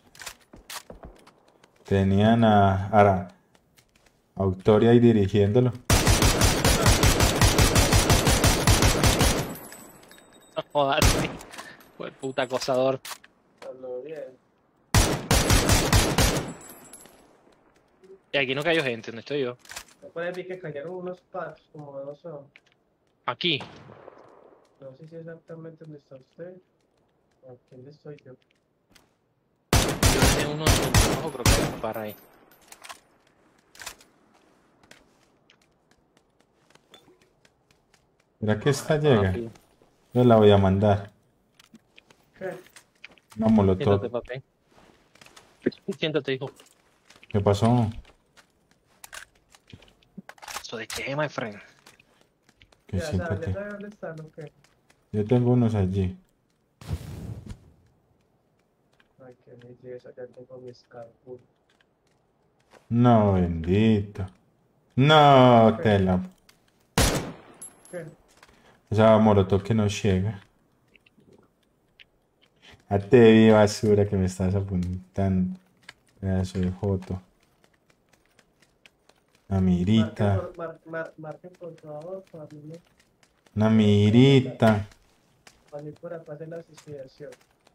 Tenían a Autoria ahí dirigiéndolo. No jodas, sí. Hijo de puta acosador. Hablo bien. Y aquí no cayó gente, no estoy yo. Me puede ver que cayeron unos packs, como no son. Aquí. No sé si exactamente dónde está usted. ¿O quién estoy yo? Yo tenía uno de abajo, creo que hay un par ahí. ¿Será que esta Ah, llega? sí. Yo la voy a mandar. ¿Qué? Una Siéntate, molotov. papi. Siéntate, hijo. ¿Qué pasó? ¿Eso de qué, my friend? Que Ya siéntate. sabe dónde están, ¿o qué? Yo tengo unos allí. Ay, qué belleza, ya tengo mi escarpul. No, bendito. No, ¿Qué? tela. ¿Qué? Esa molotov que no llega. A te vi basura que me estás apuntando. Pedazo de joto. Una mirita. Marquen por favor, familia. Una mirita. Para mí por acá hacer la asociación.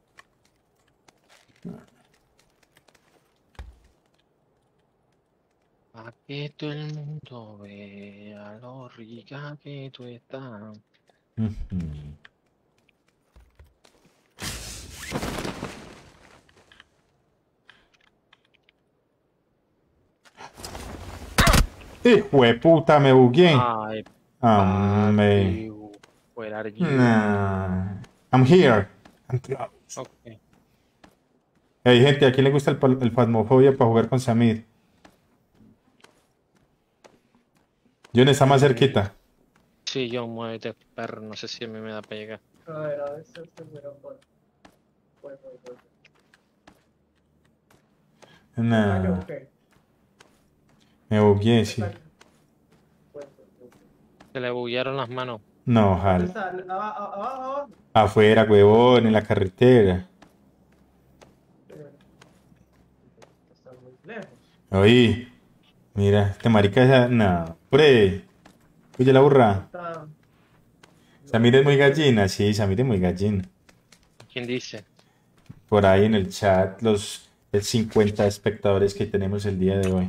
Para que todo el mundo vea lo rica que tú estás. Ujú. Hijo de puta, me bugué. Ay, Amé. papi, fuera allí. Nah. I'm here. I'm close. Ok. Hey, gente, ¿a quién le gusta el Phasmophobia para jugar con Samir? John está más cerquita. Sí, yo muévete, perro. No sé si a mí me da para llegar. A ver si este fuera por. Bueno. Nah. ¿O qué? Me bugué, sí. Se le buguearon las manos. No, ¿Dónde ojalá. está? Abajo. Afuera, huevón, en la carretera. Está muy lejos. Oí. Mira, este marica esa. No, pre. Oye, la burra. Está. Samir es muy gallina. Sí, Samir es muy gallina. ¿Quién dice? Por ahí en el chat, los 50 espectadores que tenemos el día de hoy.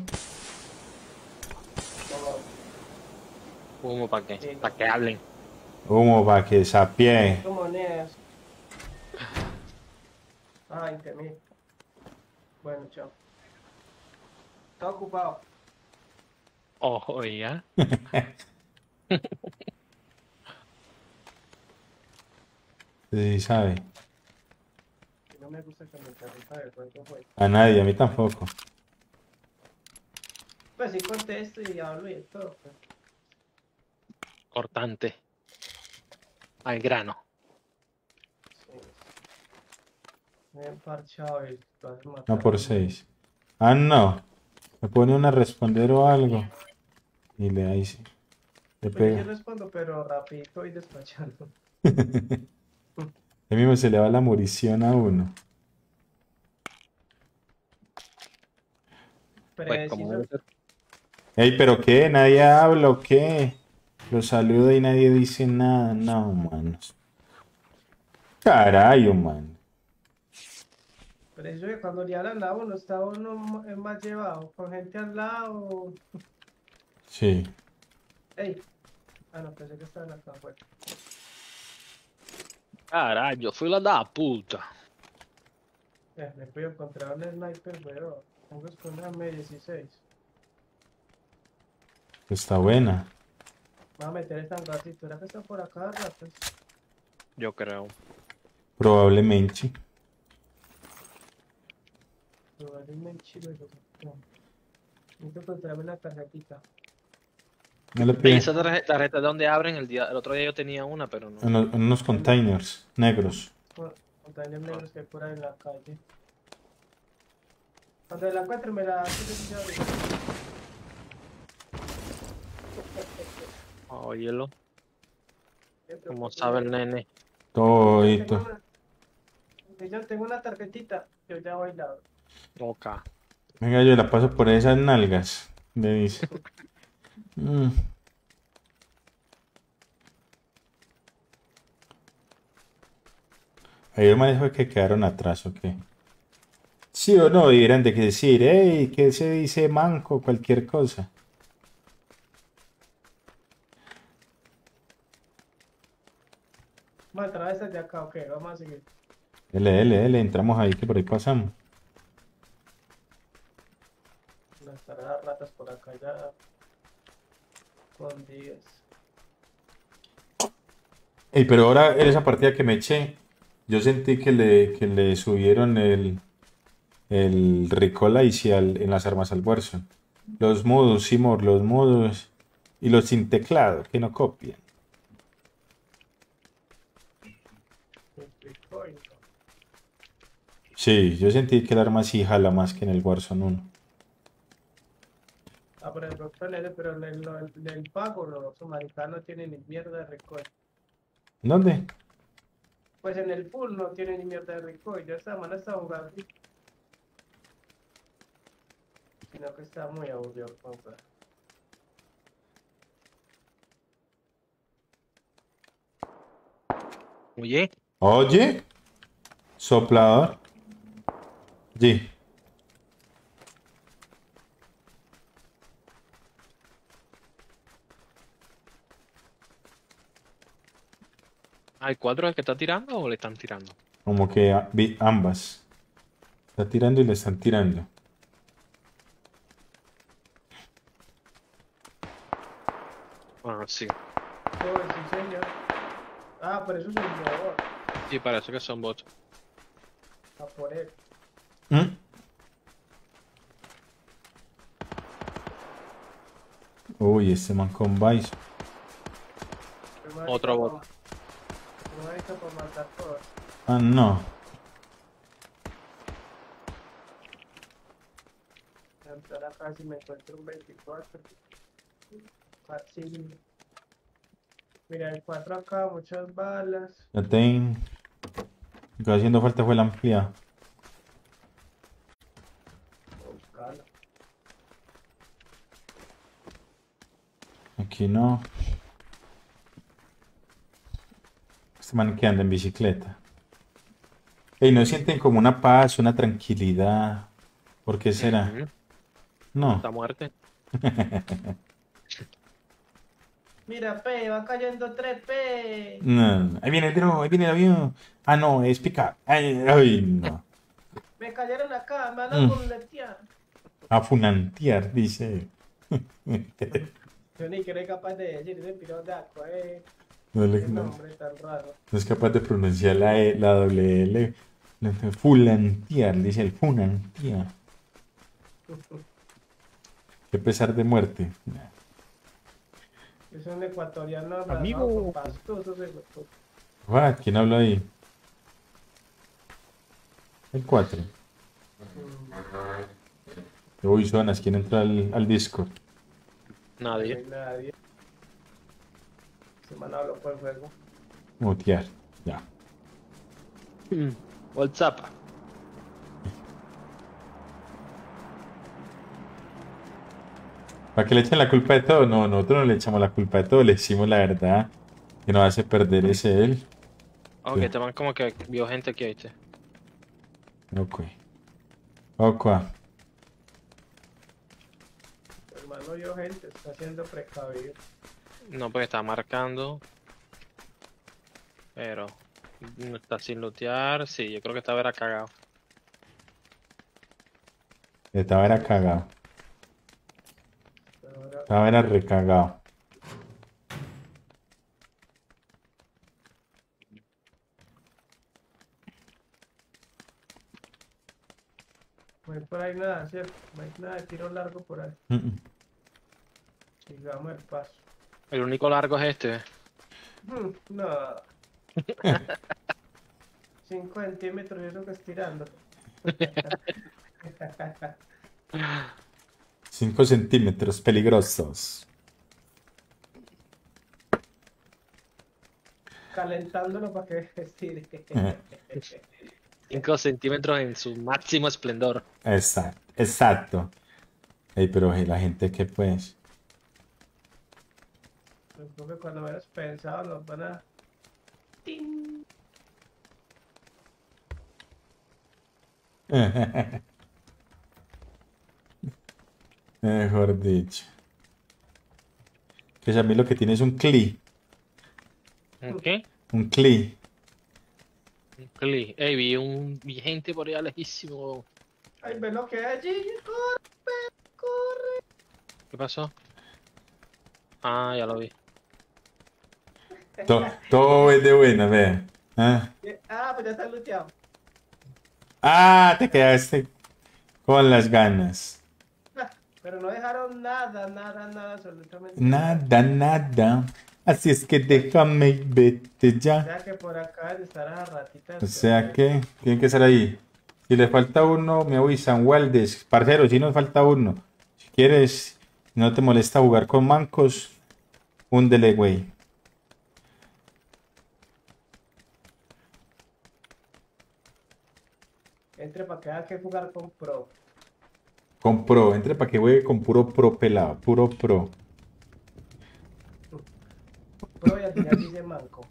Humo para qué? Sí. Para que hablen. Humo para que sapie. ¿Qué monedas? Ay, temí. Bueno, chao. Está ocupado. Ojo, ya. Sí, sabe. No me gusta que me interrumpa de cuánto fue. A nadie, a mí tampoco. Pues sí contesto y hablo y todo. Pues. Cortante. Al grano. Sí. Bien parchado y lo hace matar No por a uno. 6. Ah, no. Me pone una a responder o algo. Y le ahí sí. Le Pues yo pega. respondo, pero rapidito y despachando. Ahí mismo se le va la munición a uno. Pues como Preciso. debe ser. Ey, ¿pero qué? ¿Nadie habla o qué? Los saluda y nadie dice nada. No, manos. Caray, man. Preciso que cuando le hablan a uno, está uno más llevado, con gente al lado. Sí. Ey. Ah, no, pensé que estaban acá afuera. Caralho, fila da puta. Me puedo encontrar un sniper, pero tengo escondida M16. Está buena. Me voy a meter esta un ratito. ¿Era que está por acá ratos? Yo creo. Probablemente. Probablemente chido. Necesito encontrarme una tarjetita. No le Y pide. esa tarjeta de donde abren el otro día yo tenía una, pero no. En unos containers negros. Containers negros que hay por ahí en la calle. Cuando la encuentre me la hace ahorita. Óyelo, como sabe el nene. Todito. Yo tengo una tarjetita. Yo ya voy la. Ok. Venga, yo la paso por esas nalgas. Le dice. Ahí el manejo que quedaron atrás, ¿o qué? Sí o no, deberían de decir, hey, ¿qué se dice manco? Cualquier cosa. Vamos a entrar desde acá, ok, vamos a seguir. L, entramos ahí que por ahí pasamos. Estar las ratas por acá ya. Con 10. Ey, pero ahora en esa partida que me eché, yo sentí que le subieron el recoil inicial en las armas al Warzone. Los modos, Simor, los modos y los sin teclado, que no copian. Sí, yo sentí que el arma sí jala más que en el Warzone 1. Ah, por ejemplo, pero en el pago los americanos no tienen ni mierda de recoil. ¿Dónde? Pues en el full no tienen ni mierda de recoil. Yo esta semana estaba jugando. Sino que está muy aburrido el juego. Oye, Oye, soplador. Sí. ¿hay cuatro que está tirando o le están tirando? Como que ambas. Está tirando y le están tirando. Ah, sí. Oh, sí, señor. Ah, pero eso es un robot. Sí, parece que son bots. A por él. ¿Mm? Uy, este man con Vice. Otro bot. No he hecho por matar todos. Ah, no. Entrar acá si me encuentro un 24. Fácil. Mira, el 4 acá, muchas balas. Ya tengo. Lo que haciendo falta fue la ampliada. Buscala. Aquí no. Este man que anda en bicicleta. Ey, ¿no sienten como una paz, una tranquilidad? ¿Por qué será? Ujú. No. Está muerte. Mira, P, va cayendo 3P. No. Ahí viene el dron, ahí viene el avión. Ah, no, es pick-up. Ay, no. Me cayeron acá, me van a boletear. A funantear, dice. Yo ni que era capaz de decir ese piro de agua, No, qué nombre tan raro. no es capaz de pronunciar la doble L. Fulantear, dice el funantear. Qué pesar de muerte. Es un ecuatoriano Amigo. pastoso ese hueputa. What? ¿Quién habló ahí? El 4. Uy, zonas, ¿quién entra al Discord? No Nadie. hay nadie. Se me habló por el juego. Mutear. Ya. WhatsApp. ¿Para que le echen la culpa de todo? No, nosotros no le echamos la culpa de todo, le decimos la verdad. Que nos hace perder ese él. Ok, Sí. te van como que vio gente aquí, ¿viste? Ok. Ok. Mi hermano yo gente, está siendo precavido. No, porque está marcando. Pero no está sin lootear. Sí, yo creo que estaba era cagado. Estaba era cagado. Pero ahora Estaba era recagado. no hay por ahí nada, ¿cierto? No hay nada de tiro largo por ahí. Sigamos el paso. El único largo es este. No. 5 centímetros y eso que estirando. 5 centímetros peligrosos. Calentándolo para que estire. 5 centímetros en su máximo esplendor. Exacto. Exacto. Ey, pero la gente que pues. Yo creo que cuando menos pensado nos van a... ¡Ting! Mejor dicho. Que a mí lo que tiene es un CLI. ¿Qué? Un CLI. Un clic. Ey, vi gente por allá lejísimo. ¡Ay, ve lo que hay allí! ¡Corre, corre! ¿Qué pasó? Ah, ya lo vi. Todo es de buena, vea. Ah. Pues ya está looteado. Ah, te quedaste con las ganas. Pero no dejaron nada, absolutamente Nada. Así es que déjame vete O ya. sea que por acá de estar a ratitas. O sea que tiene que ser ahí. Si le falta uno, me avisan, Waldes. Parcero, si nos falta uno. Si quieres, no te molesta jugar con mancos, húndele, güey. Entre para que haya que jugar con pro. Con pro, entre para que juegue con puro pro pelado, puro pro. Pro y al final dice manco.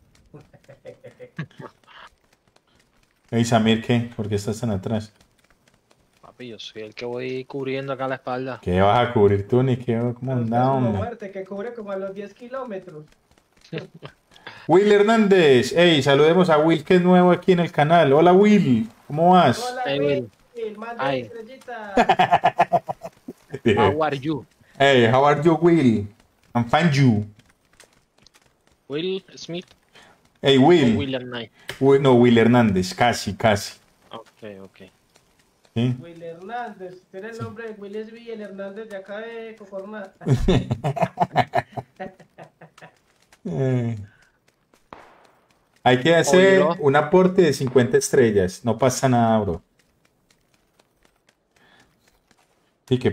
Ey, Samir, ¿qué? ¿Por qué estás tan atrás? Papi, yo soy el que voy cubriendo acá la espalda. ¿Qué vas a cubrir tú, ni qué? ¿Cómo Pero anda, es como hombre? muerte que cubre como a los 10 kilómetros. Will Hernández. Ey, saludemos a Will, que es nuevo aquí en el canal. Hola, Will. ¿Cómo vas? Hola, Hey, Will. Will. Mande Ay. estrellita. How are you? Hey, how are you, Will? I'm fine, you. Will Smith Hey, o Will. William Knight. No, Will Hernández. Casi. Ok. ¿Sí? Will Hernández. Tiene el nombre de Will Smith y el Hernández de acá de Cocorná. Hay que hacer Oye, un aporte de 50 estrellas. No pasa nada, bro. Pique.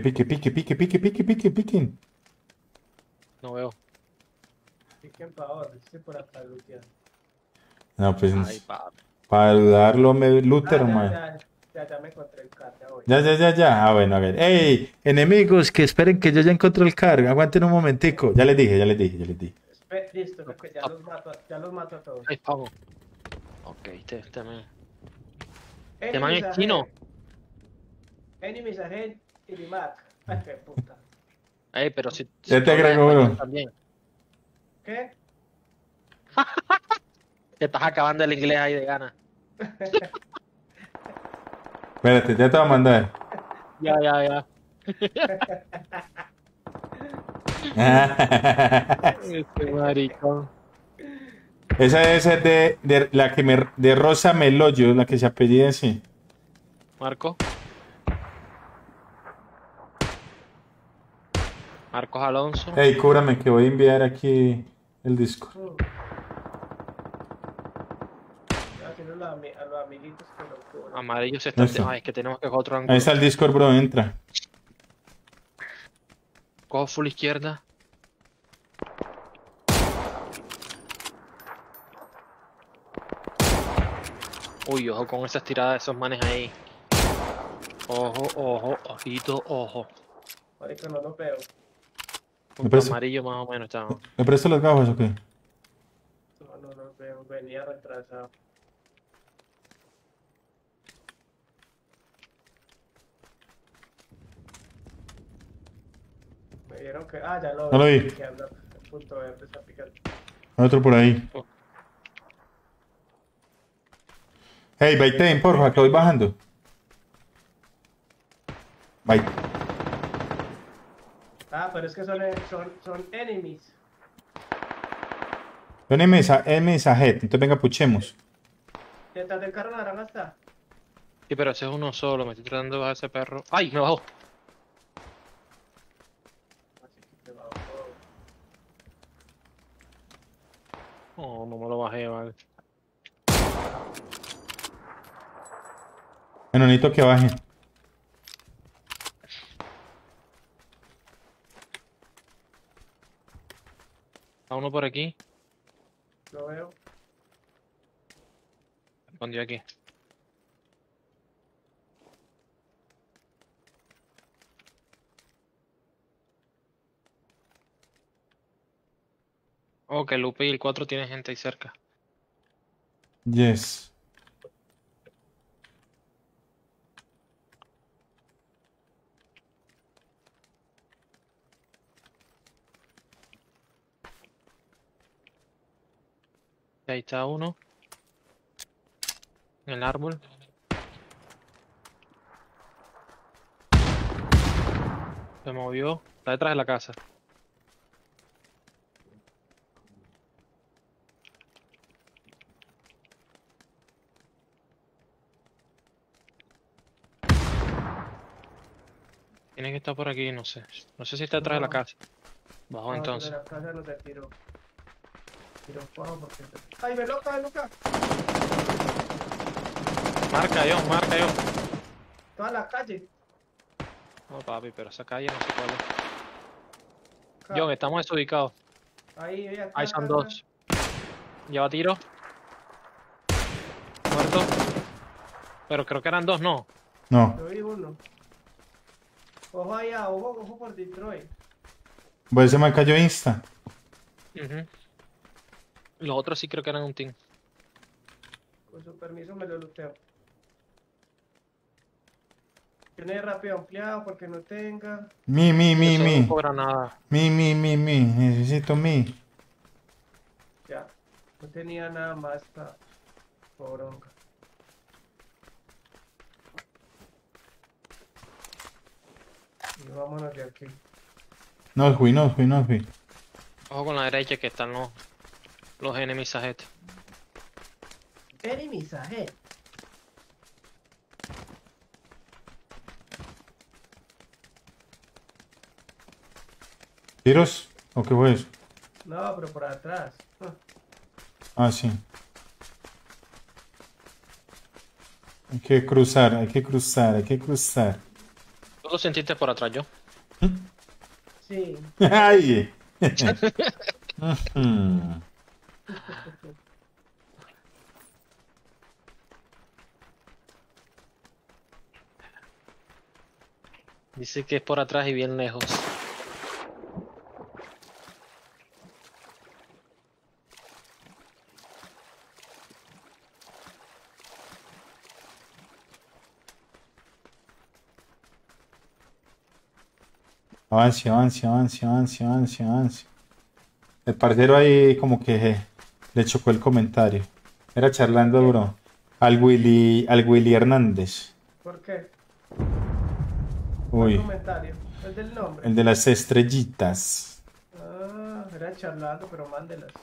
No veo. Piquen pa' ahora, estoy por acá looteando. No, pues Ay, papi. para dudarlo, Luther, man. Ya me encontré el car, ya voy. Ya. Ah, bueno, a ver. Ey, enemigos, que esperen que yo ya encontré el cargo. Aguanten un momentico. Ya les dije. Listo, que ya los mato a todos. Ay, pavo. Ok, este man. Este man es chino. Enemies ahead y the Mac. Ay, qué puta. Ey, pero si Ya te tú hablas agregó, español bro. también. ¿Qué? Te estás acabando el inglés ahí de gana. Espérate, ya te voy a mandar. Ya. Este maricón. Esa es de la que de Rosa Meloyo, la que se apellida así. Marco. Marcos Alonso. Hey, cúbrame que voy a enviar aquí el Discord. Haciendo a los amiguitos que lo cubran. Amarillo se está... Eso. Ay, es que tenemos que coger otro Ahí ángulo. está el Discord, bro, entra. Cojo full izquierda. Uy, ojo con esas tiradas de esos manes ahí. Ojo, ojo, ojito, ojo. Marica, no lo veo. Punto parece- amarillo más o menos estamos. ¿Me presto las gafas o qué? No lo veo. Venía retrasado. Me vieron que... Ah, ya lo No lo vi. Que anda en punto verde, está picando. Otro por ahí. Hey, Baiten, porfa, que voy bajando. Bye. Ah, pero es que son enemies. Son enemies ahead, entonces venga, puchemos. Detrás del carro naranja está. Sí, pero ese es uno solo. Me estoy tratando de bajar ese perro. ¡Ay! Me bajó. Así que te va. Oh, no me lo bajé, vale. Bueno, necesito que baje. Está uno por aquí. Lo veo. Escondió aquí. Oh, que el Lupe y el 4 tienen gente ahí cerca. Yes. Ahí está uno. En el árbol. Se movió. Está detrás de la casa. Tiene que estar por aquí, no sé. No sé si está detrás de la casa. Bajo Ah, entonces. de la casa no se tiró. Tiró fuego porque... ¡Ay, ve loca, ve loca! Marca yo, marca yo. Toda la calle. No, papi, pero esa calle no sé cuál es. Acá. John, estamos desubicados. Ahí, acá, Ahí son acá, dos. Lleva tiro. Muerto. Pero creo que eran dos, ¿no? No. Yo vi uno. Ojo allá, ojo por Detroit. Pues se me cayó Insta. Ujú. Los otros sí creo que eran un team. Con su permiso me lo luteo. Tiene rápido ampliado porque no tenga. Eso no cobra nada. Mi. Necesito mi. Ya. No tenía nada más para bronca. Y vámonos de aquí. No fui. Ojo con la derecha que están los enemies ahead. Enemies ahead. ¿Tiros? ¿O qué fue eso? No, pero por atrás. Ah, sí. Hay que cruzar. ¿Tú lo sentiste por atrás, yo? Sí. ¡Ay! Ujú. Dice que es por atrás y bien lejos. Avance. El parcero ahí como que le chocó el comentario. Era charlando, bro. Al Willy Hernández. ¿Por qué? Uy, Comentario. Es del nombre. el de las estrellitas. Ah, era charlando, pero mándelas.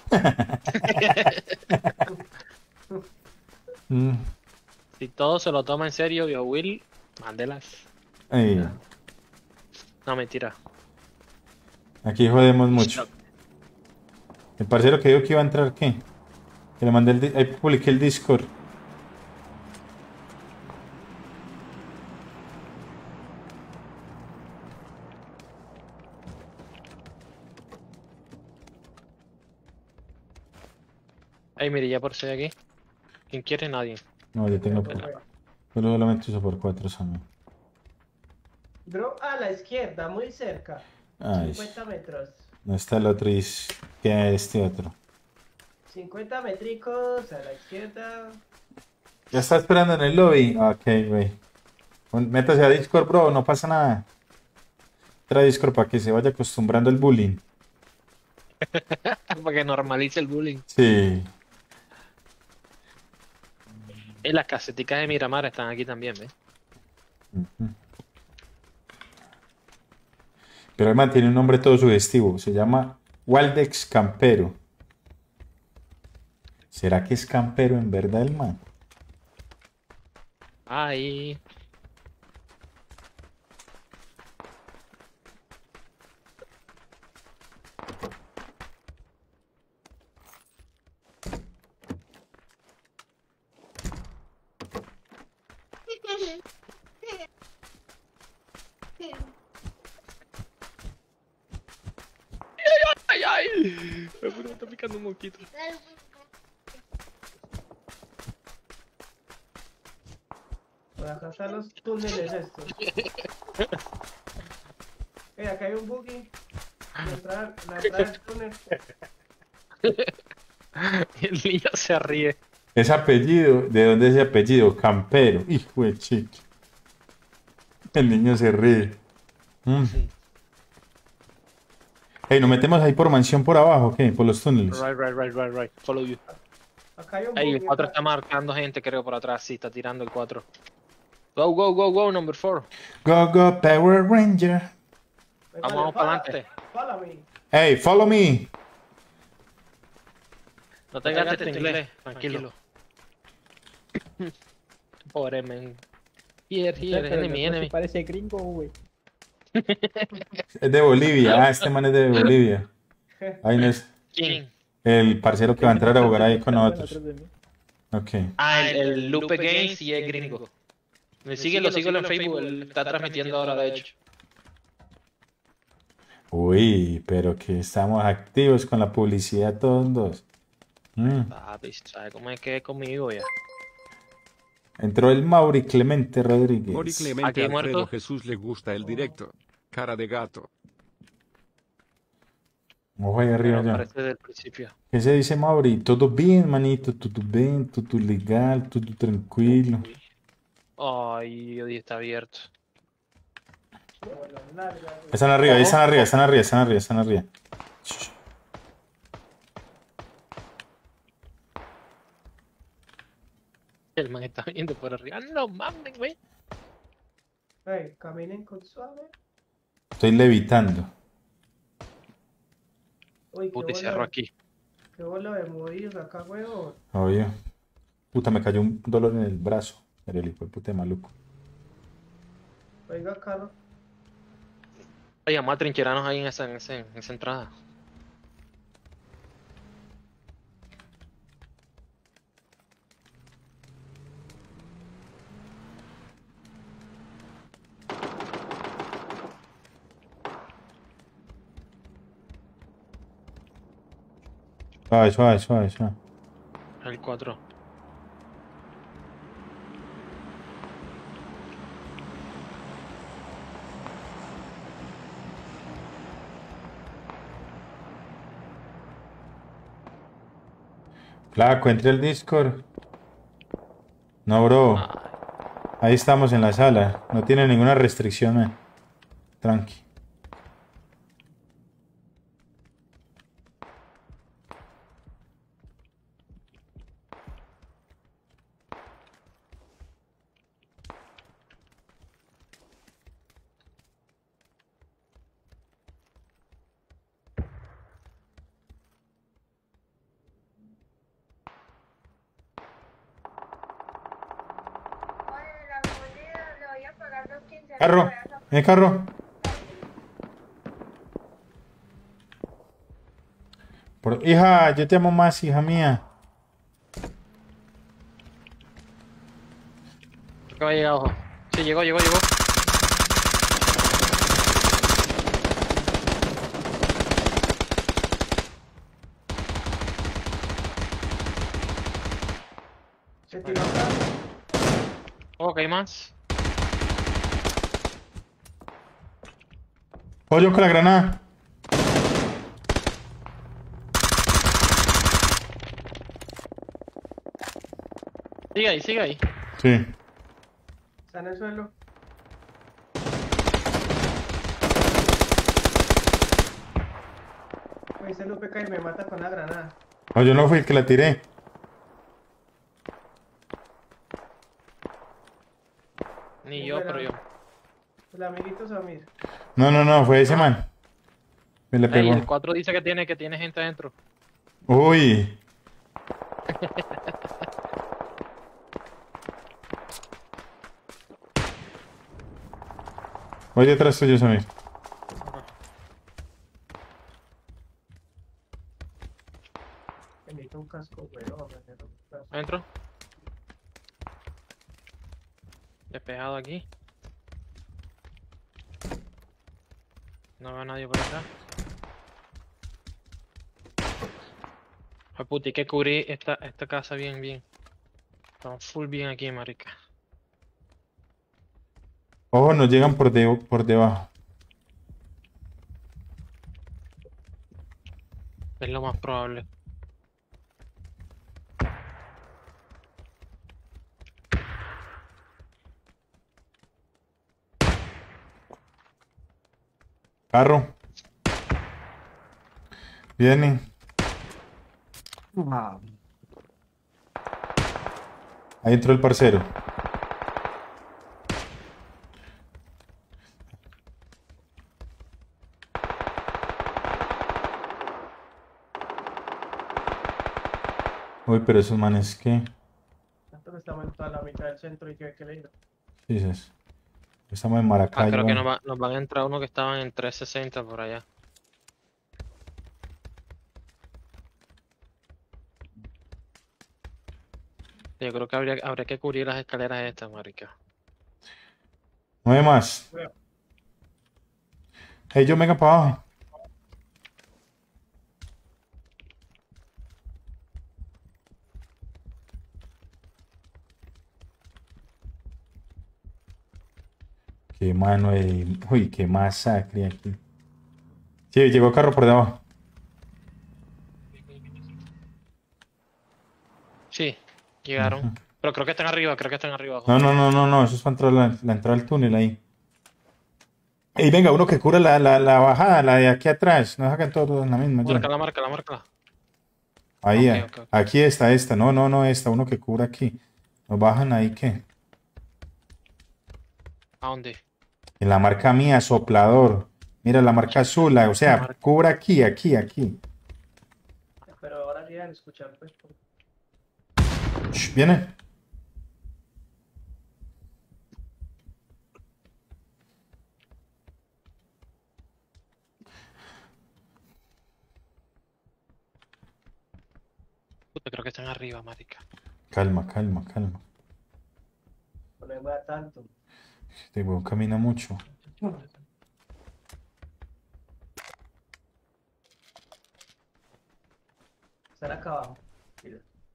Mm. Si todo se lo toma en serio, yo Will, mándelas. Ey. No, mentira. Aquí jodemos mucho. El parcero que dijo que iba a entrar, ¿qué? Que le mandé ahí publiqué el Discord. Ay, mire, ya por ser aquí. ¿Quién quiere? Nadie. No, yo tengo Bueno, yo solamente uso por 4 también. Bro, a la izquierda, muy cerca. Ay, 50 metros. no está el otro y ¿qué es este otro? 50 metricos a la izquierda. ¿Ya está esperando en el lobby? Ok, güey. Métase a Discord, bro, no pasa nada. Entra a Discord para que se vaya acostumbrando al bullying. Para que normalice el bullying. Sí. Y las caseticas de Miramar están aquí también, ¿ves? Ujú. Pero el man tiene un nombre todo sugestivo. Se llama Waldex Campero. ¿Será que es campero en verdad el man? Ay. Ay, ay. Me está picando un moquito. Por acá están los túneles estos. Acá hay un buggy. La entrada del túnel. El niño se ríe. Ese apellido, ¿de dónde es ese apellido? Campero. Hijo de chico. El niño se ríe. Hey, nos metemos ahí por mansión por abajo, ¿qué? Por los túneles. Right. Follow you. Acá hay un Ey, el buggy. 4 acá. está marcando gente, creo, por atrás. Sí, está tirando el 4. Go, number 4. Go, Power Ranger. Vamos para adelante. Follow me. Hey, follow me. No te gastes tu inglés, tranquilo. Pobre men. Here, enemy. Parece gringo, güey. Es de Bolivia. Ah, este man es de Bolivia. Ahí no es ¿Quién? el parcero que va a entrar a jugar ahí con nosotros. Ok. Ah, el Lupe Games y el gringo. Me sigue, lo sigo en Facebook, él está transmitiendo ahora, de hecho. Uy, pero que estamos activos con la publicidad todos. Papi, ¿sabes cómo es que es conmigo ya? Entró el Mauri Clemente Mori Rodríguez. Clemente Aquí Alfredo muerto. Jesús le gusta el directo. Cara de gato. Ojo ahí arriba Pero ya. parece del principio. ¿Qué se dice Mauri? Todo bien, manito, todo bien, todo legal, todo tranquilo. Ay, hoy está abierto. Bueno, larga. Están arriba, ahí están arriba. Shh. El man está viendo por arriba. No mames, güey. Hey, caminen con suave. Estoy levitando. Uy, Puta, y cerro aquí. qué bola de morir acá, huevón. Obvio. Puta, me cayó un dolor en el brazo. Pero el hijo de puta de maluco. Oiga, carro. Oye, vamos a trincherarnos ahí en esa entrada. Suave. El 4. Flaco, entré al Discord. No, bro. Ahí estamos en la sala. No tiene ninguna restricción, Tranqui. Carro, carro. Hija, yo te amo más, hija mía. Creo que va a llegar, ojo. Sí, llegó. Se tiró acá. Ok, hay más. Pollo con la granada. Sigue ahí. Sí. Está en el suelo. Me dice el UPK y me mata con la granada. No, yo no fui el que la tiré. Ni yo, pero yo. El amiguito Samir. No, fue ese man. Me le Ey, pegó. el 4 dice que tiene gente adentro. Uy. Voy detrás tuyo, Samir. Me necesito un casco, weón. Me necesito un casco. Adentro. Despejado aquí. No veo a nadie por acá. Ay, puta, hay que cubrir esta casa bien. Estamos full bien aquí, marica. Ojo, nos llegan por debajo. Es lo más probable. Carro. Vienen. Ahí entró el parcero. Uy, pero esos manes, ¿qué? Esto que estamos en toda la mitad del centro y que le digo. Dices. Estamos en Maracaibo. Creo que nos van a entrar unos que estaban en 360 por allá. Yo creo que habría que cubrir las escaleras estas, marica. No hay más. Hey, yo venga para abajo. Qué mano de... Uy, qué masacre aquí. Sí, llegó el carro por debajo. Sí, llegaron. Ujú. Pero creo que están arriba, ojo. No, eso es para entrar la entrada al túnel ahí. Ey, venga, uno que cura la bajada, la de aquí atrás. No sacan todos en la misma. ya. Márcala. Ahí, Ok. aquí está esta. No, esta, uno que cura aquí. Nos bajan ahí, ¿qué? ¿A dónde? En la marca mía, soplador. Mira, la marca azul, o sea, Marca. cubra aquí. Pero ahora sí van a escuchar, pues. Shh, viene. Puta, creo que están arriba, marica. Calma. No le mueva tanto. Este huevón camina mucho. Están acá abajo. Mira.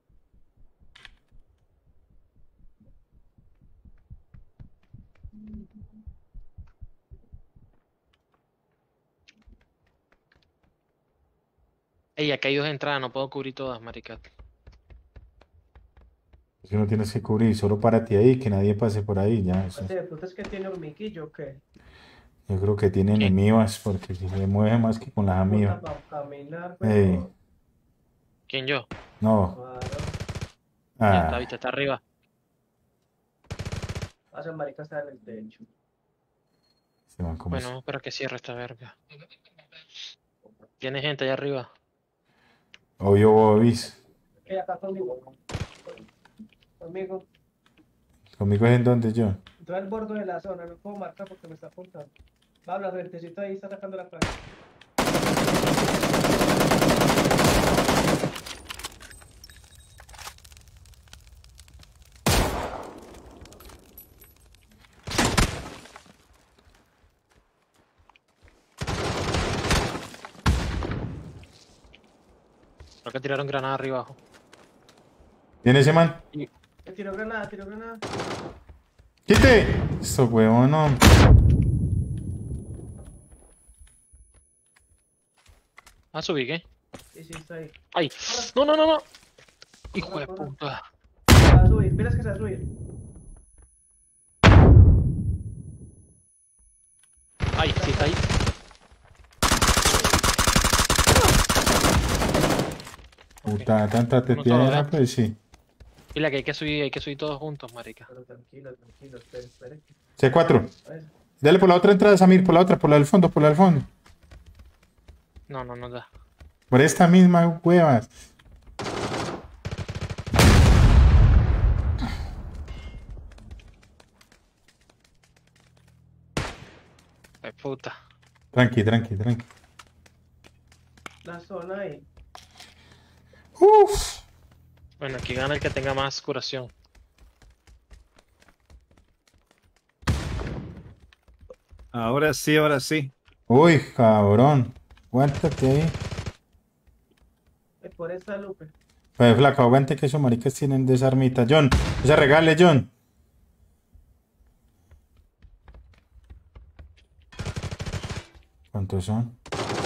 Ey, acá hay dos entradas, no puedo cubrir todas, marica. Si no tienes que cubrir, solo párate ahí, que nadie pase por ahí, ya. Este de puta es que tiene hormiguillo, ¿o qué? Yo creo que tiene ¿Qué? enemigos, porque si se mueve más que con las amigas. Puta, para caminar, Ey, pero... ¿Quién yo? no. Claro. Ya está, Ah, viste, está arriba. Ese marica está en el techo. se van como Bueno, espera que cierre esta verga. Tiene gente allá arriba. obvio, Bobis. Acá conmigo. Conmigo. Conmigo es en donde yo. Estoy al borde de la zona, no puedo marcar porque me está apuntando. Va a hablar, rentecito ahí está sacando la cabeza. Creo que tiraron granada arriba abajo. ¿Tiene ese man? Tiro granada, tiro granada. ¡Quite! Esto huevón, no. Ah, subí, ¿qué? Sí, está ahí. ¡Ay! ¡No, no, no, no! ¡Hijo Corre, de corre. puta! Se va a subir, miras que se va a subir. ¡Ay, sí está ahí! Puta, tanta Uno solo, teteada, pues sí. Dile que hay que subir todos juntos, marica. Pero tranquilo, espere. C4. A ver, Dale por la otra entrada, Samir, por la otra, por la del fondo, por la del fondo. No, no, no da. Por esta misma huevas. ¡Ay, puta! Tranqui. la zona ahí. Uf. Bueno, aquí gana el que tenga más curación. Ahora sí, ahora sí. Uy, cabrón. Aguántate ahí. Por esta Lupe. Pues flaco, aguante que esos maricas tienen desarmita. John, ese regale, John. ¿Cuántos son?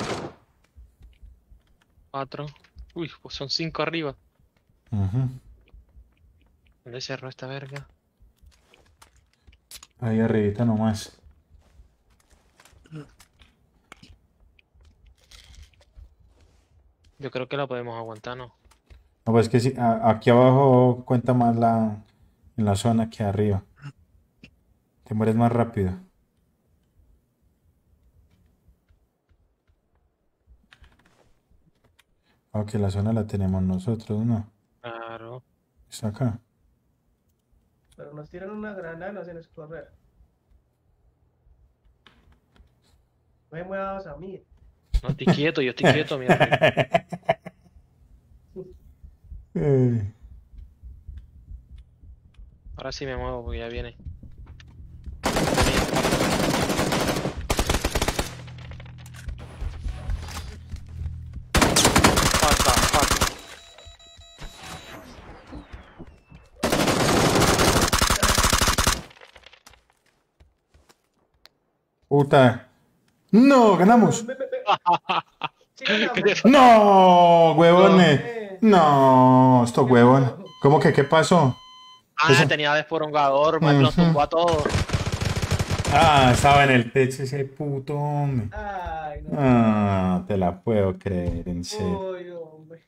4. Uy, pues son 5 arriba. Ujú. ¿Dónde cerró esta verga? Ahí arribita nomás. Yo creo que la podemos aguantar, ¿no? No, pues que sí, aquí abajo cuenta más en la zona que arriba. Te mueres más rápido. Aunque la zona la tenemos nosotros, ¿no? Claro. Está acá. Pero nos tiran una granada, nos hacen correr. No me muevas a mí. No, estoy quieto, yo estoy quieto, mira. Ahora sí me muevo porque ya viene. What the fuck? Puta. No, ganamos. Sí, ganamos. No, huevones. Eh, No, esto huevón. ¿Cómo que qué pasó? Ah, Eso- tenía desporongador, me los tumbó a todos. Ah, estaba en el techo ese puto hombre. Ay, no. Ah, te la puedo creer, en serio. Uy, hombre.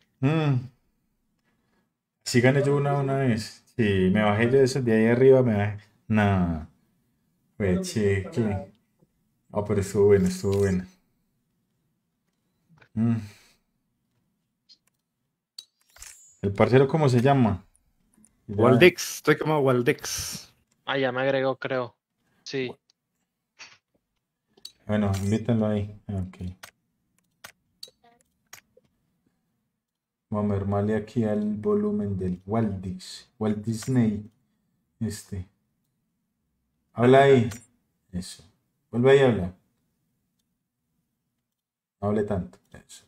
Sí gané yo una vez. Sí, me bajé yo de esos de ahí arriba, me bajé. No, fue No me chique. importa nada. Oh, pero estuvo bueno, estuvo bueno. ¿El parcero cómo se llama? Ya- Waldix, estoy como Waldix. Ah, ya me agregó, creo. Sí. Bueno, invítenlo ahí. Ok. Vamos a mermarle aquí al volumen del Walt Disney. Habla ahí. Eso. Vuelve ahí a hablar. No hable tanto. Eso.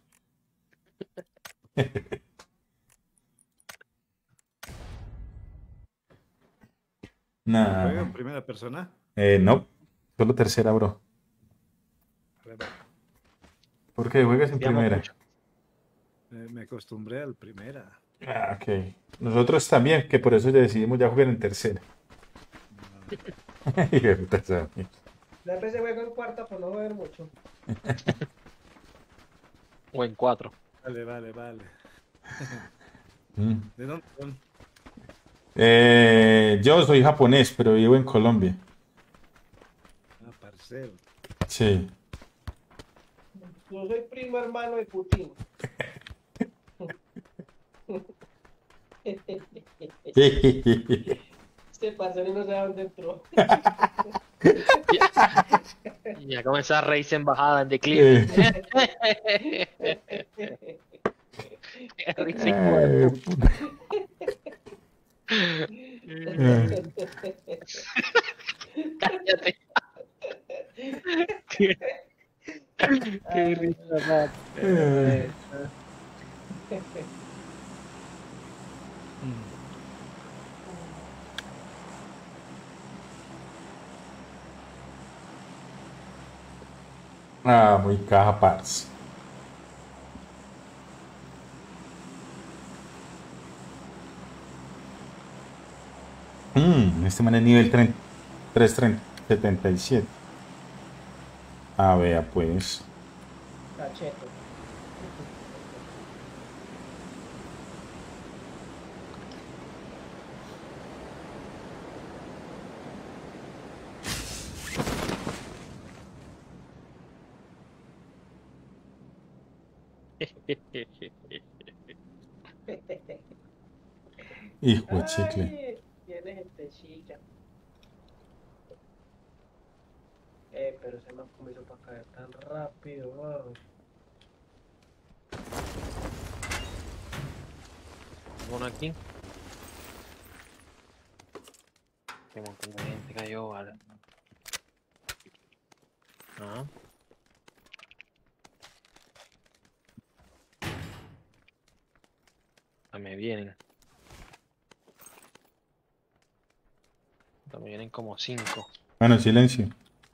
¿Juega en Nah. primera persona? No. Solo tercera, bro. ¿Por qué juegas en Digamos primera? mucho. Me acostumbré al primera. Ah, ok. Nosotros también, que por eso ya decidimos ya jugar en tercera. Hijo de puta, Sammy. La PC juego en cuarta por no joder mucho. O en 4. Vale. Mm. ¿De dónde son? Yo soy japonés, pero vivo en Colombia. Ah, parcero. Sí. Yo soy primo hermano de Putin. Este parcero no sabe dónde entró. Ya comenzó a reírse en bajada, en declive. Qué risa, hijo de puta. Cállate. Qué risa, Ah, muy caja, parce. Este man es nivel 377. A ver, pues. Cacheto. Hijo de chicle. Ay, viene gente chica. Pero se me comenzó para caer tan rápido, wow. Uno aquí. Qué montón de gente cayó, vale. Ah. Me vienen. Me vienen como 5. Bueno, silencio.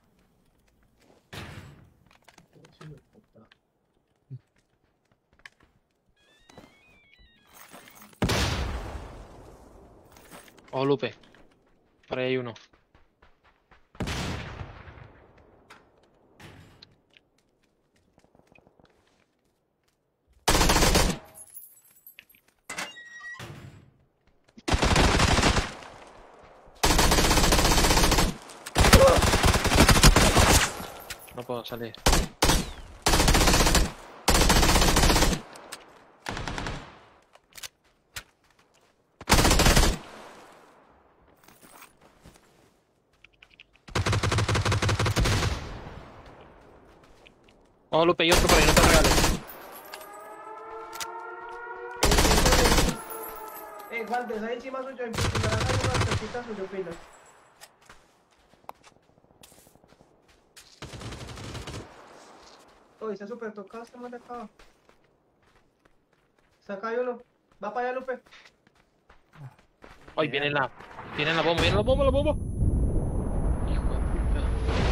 Oh, Lupe. Por ahí hay uno. No puedo salir. Oh, Lupe, y otro por ahí, no te regales. Guantes, ahí encima suyo, en la hay unas cositas suyo, pino. Uy, está súper tocado este man de acá. Saca ahí uno. Va para allá, Lupe. Ay, viene la bomba, viene la bomba, la bomba. Hijo de puta.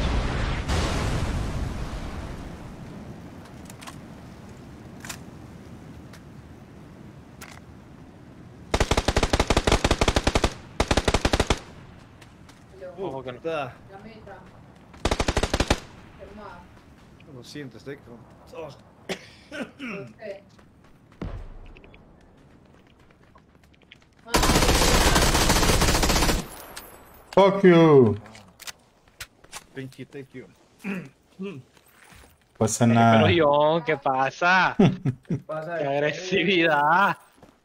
Ojo que no. Puta. Lo siento, estoy con tos. Fuck you. Thank you. Pasa Pero nada. yo, ¿qué pasa? ¿Qué pasa? ¡Qué agresividad!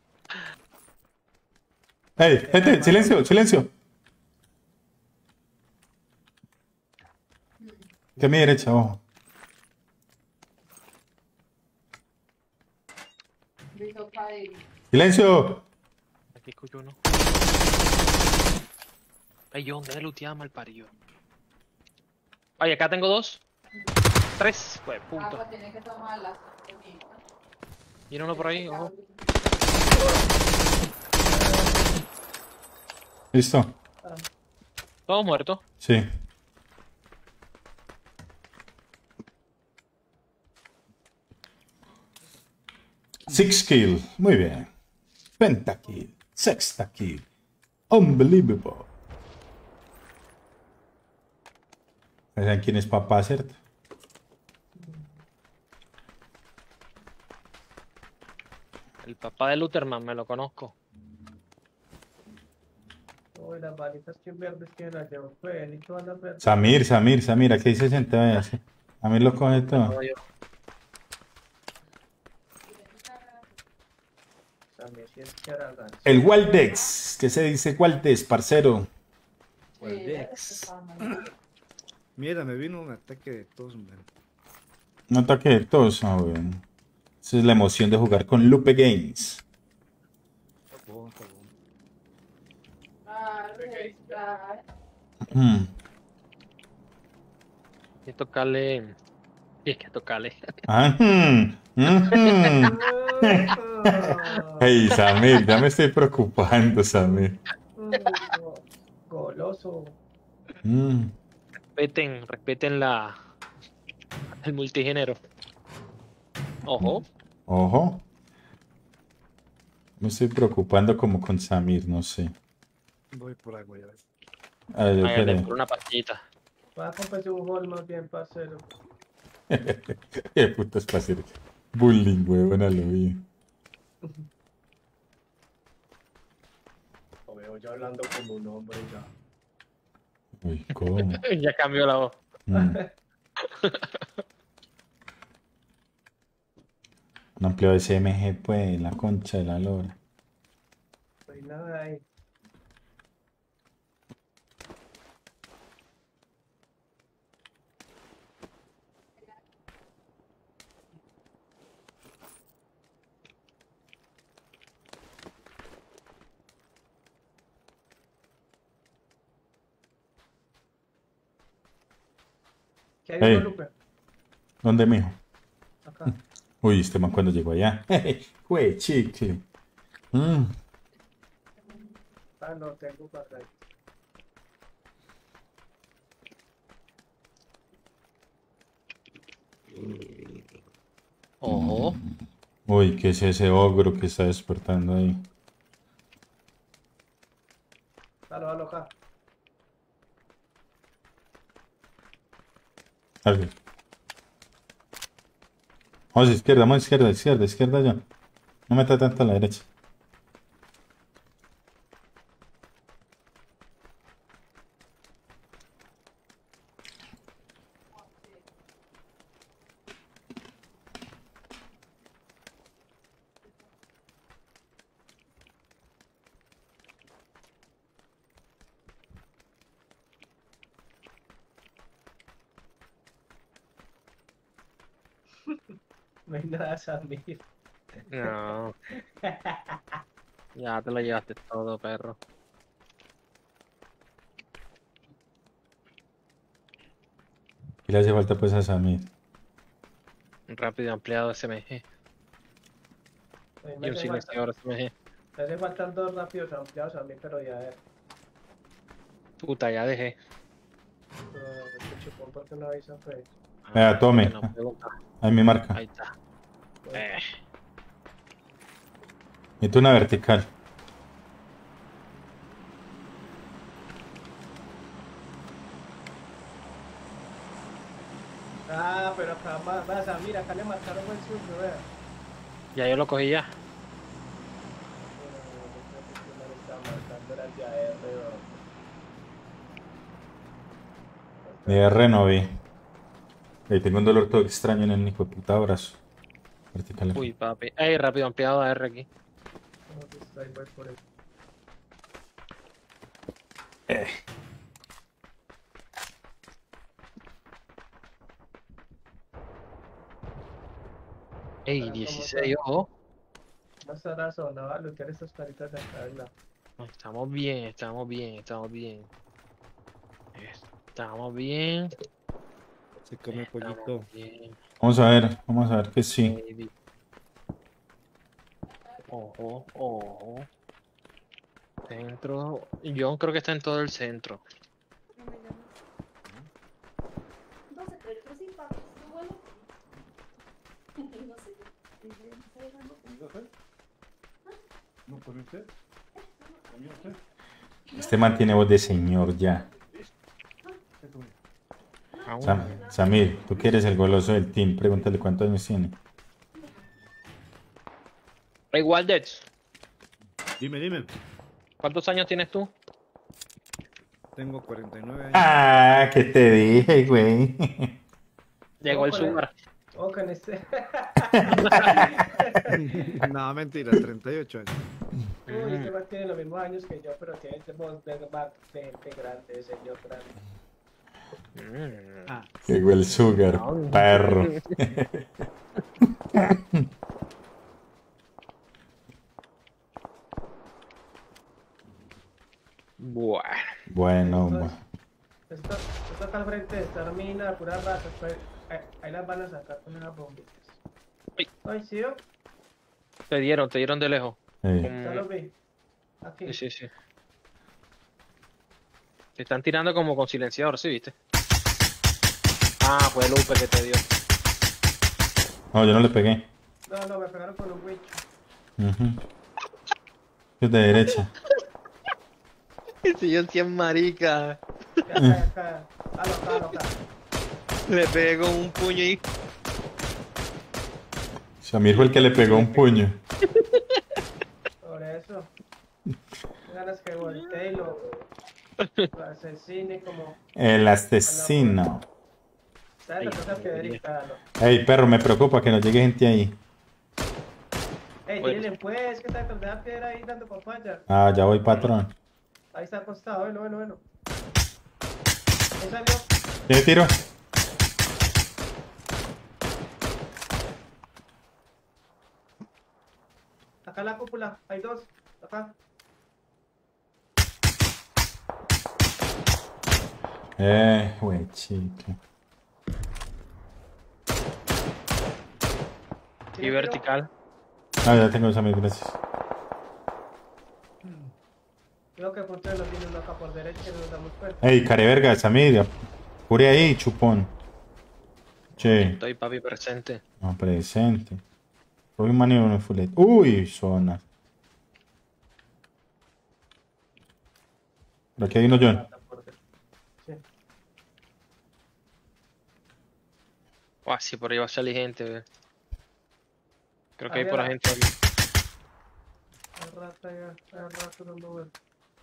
Hey, gente, silencio, silencio. Que a mi derecha, ojo. Silencio. Aquí escucho uno. Ay, yo, ¿dónde luteaba mal parido? Ay, acá tengo 2. 3, pues, punto. Viene uno por ahí, ojo. ¿Listo? Todos muertos. Sí. Six kill. Muy bien. Pentakill. Sextakill. Unbelievable. ¿Saben quién es papá, cierto? El papá de Lutherman, me lo conozco. Uy, las balitas que verdes que las llevo, pues, y todas las verdes. Samir, aquí hay 60 veces. A mí lo coge todo. También si es que harán. El Waldex. ¿Qué se dice Waldex, parcero? Waldex. Mira, me vino un ataque de tos, man. Un ataque de tos. Ah, bueno. Esa es la emoción de jugar con Lupe Games. Está bueno. Hay que tocarle. Y es que tocarle. Ah, Hey, Samir, ya me estoy preocupando, Samir. Goloso. Mm, Respeten el multigénero. Ojo. Ojo. Me estoy preocupando como con Samir, no sé. Voy por agua ya. A ver, Hágale espere. por una pastillita. Va a comprarse un hall más bien, parcero. Qué putas para hacer bullying, huevón, a lo bien. Lo veo ya hablando como un hombre ya. Uy, ¿cómo? Ya cambió la voz. Mm. Un amplio de SMG, pues, la concha de la lora. No hay nada ahí. ¿Qué hay, Hey. Guadalupe? ¿Dónde, mijo? Acá. Uy, este man cuando llegó allá. Güey, chicle. Mm. Ah, no, tengo para ahí. Ojo. Uy, ¿qué es ese ogro que está despertando ahí? Dalo acá. Alguien. Vamos a izquierda ya. No meta tanto a la derecha. No hay nada, Samir. No. Ya te lo llevaste todo, perro. ¿Qué le hace falta pues a Samir? Un rápido ampliado SMG. A mí Y me un hace falta, silenciador SMG. me hace faltan dos rápidos ampliados a mí, pero ya Puta, ya dejé. este chupón porque no avisa pues. Vea, tome. No pregunta. Ahí mi marca. Ahí está. Mete una vertical. Ah, pero acá vas a mira, acá le marcaron el suyo, vea. Ya yo lo cogí ya. No le estaba marcando era el de AR, De R no vi. Ahí tengo un dolor todo extraño en el hijo de puta brazo. Vertical aquí. Uy, papi. Ey, rápido ampliado AR aquí. ahí voy por eso. Ey, Para 16, ojo. No está la zona, va a lootear estas caritas de acá, ¿verdad? Estamos bien, estamos bien, estamos bien. Estamos bien. Se come Estamos pollito. bien, Vamos a ver que sí. baby. Ojo, ojo. Centro. Yo creo que está en todo el centro. Este man tiene voz de señor ya. Aún. Samir, tú que eres el goloso del team, pregúntale cuántos años tiene. Hey, Waldets, Dime. ¿cuántos años tienes tú? Tengo 49 años. Ah, ¿qué te dije, güey? Llegó el Ojo, Sugar. Ojo con este. No, mentira, 38 años. Uy, este man tiene los mismos años que yo, pero tiene voz de gente grande, de señor grande. Ah, Llegó el sugar, perro. Bueno. Bueno, bueno. Esto está al frente de esta mina, pura raza, pues, ahí las van a sacar con unas bombitas. Ay. Ay, ¿sí? ¿O? Te dieron de lejos. Sí. Ya los vi. Aquí. Sí, sí, sí. Te están tirando como con silenciador, ¿sí viste? Ah, fue el Lupe que te dio. No, yo no le pegué. No, me pegaron con un winch. Es de derecha. Sí, yo sí es marica. Acá. Acá. Le pegué con un puño y... Samir fue el que le pegó un puño. Por eso. Ganas que voltee y lo asesine como... El asesino. ¿Sabes la cosa piedrita? Ey, perro, me preocupa que no llegue gente ahí. Ey, Bueno. tírenle pues, que está detrás de la piedra ahí dando papaya. Ah, ya voy, patrón. Ahí está acostado, bueno. Ahí salió. ¿Tiene tiro? Acá en la cúpula, hay dos. Acá. Güey, chica. Y vertical. Ah, ya tengo Samir, gracias. Creo que Ponte lo tiene uno acá por derecha y nos damos cuenta. Ey, careverga, Samir. Apure ahí, chupón. Che, Estoy papi presente. no, presente. Hoy un maneo en el fulet. Uy, zona. Por aquí hay uno, John. Sí. Ah, sí, por ahí va a salir gente, ve. Creo que hay Ahí por va. ahí gente ahí. Hace rato dando vuelta.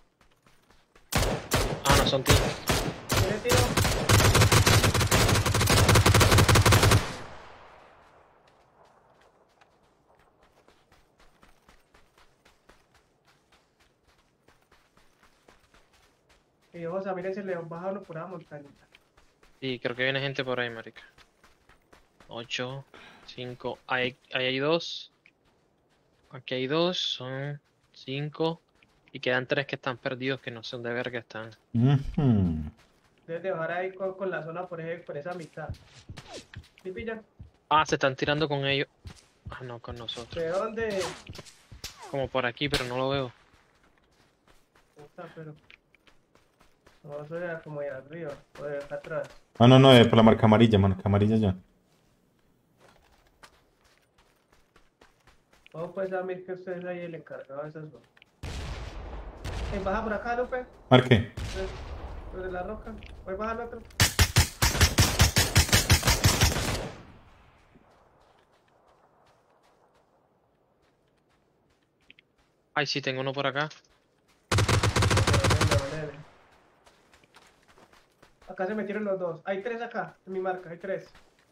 Ah, no, son tíos. ¿Tiene tiro? Y vamos a miren, se le baja uno por la montañita. Sí, creo que viene gente por ahí, marica. 8, 5. Ahí hay 2. Aquí hay 2. Son 5. Y quedan 3 que están perdidos, que no sé dónde verga están. Ujú. Debes de bajar ahí con la zona por esa mitad. ¿Sí pillan? Ah, se están tirando con ellos. Ah, no, con nosotros. ¿De dónde? Como por aquí, pero no lo veo. No está, pero... No, eso era como de arriba, o de acá atrás. No, por la marca amarilla, John. Vamos pues a ver que usted es ahí el encargado de esas dos. Baja por acá, Lupe. Marque. Desde la roca. Voy a bajar el otro. Ay, sí, tengo uno por acá. Dale. Acá se metieron los dos. Hay 3 acá, en mi marca, hay 3.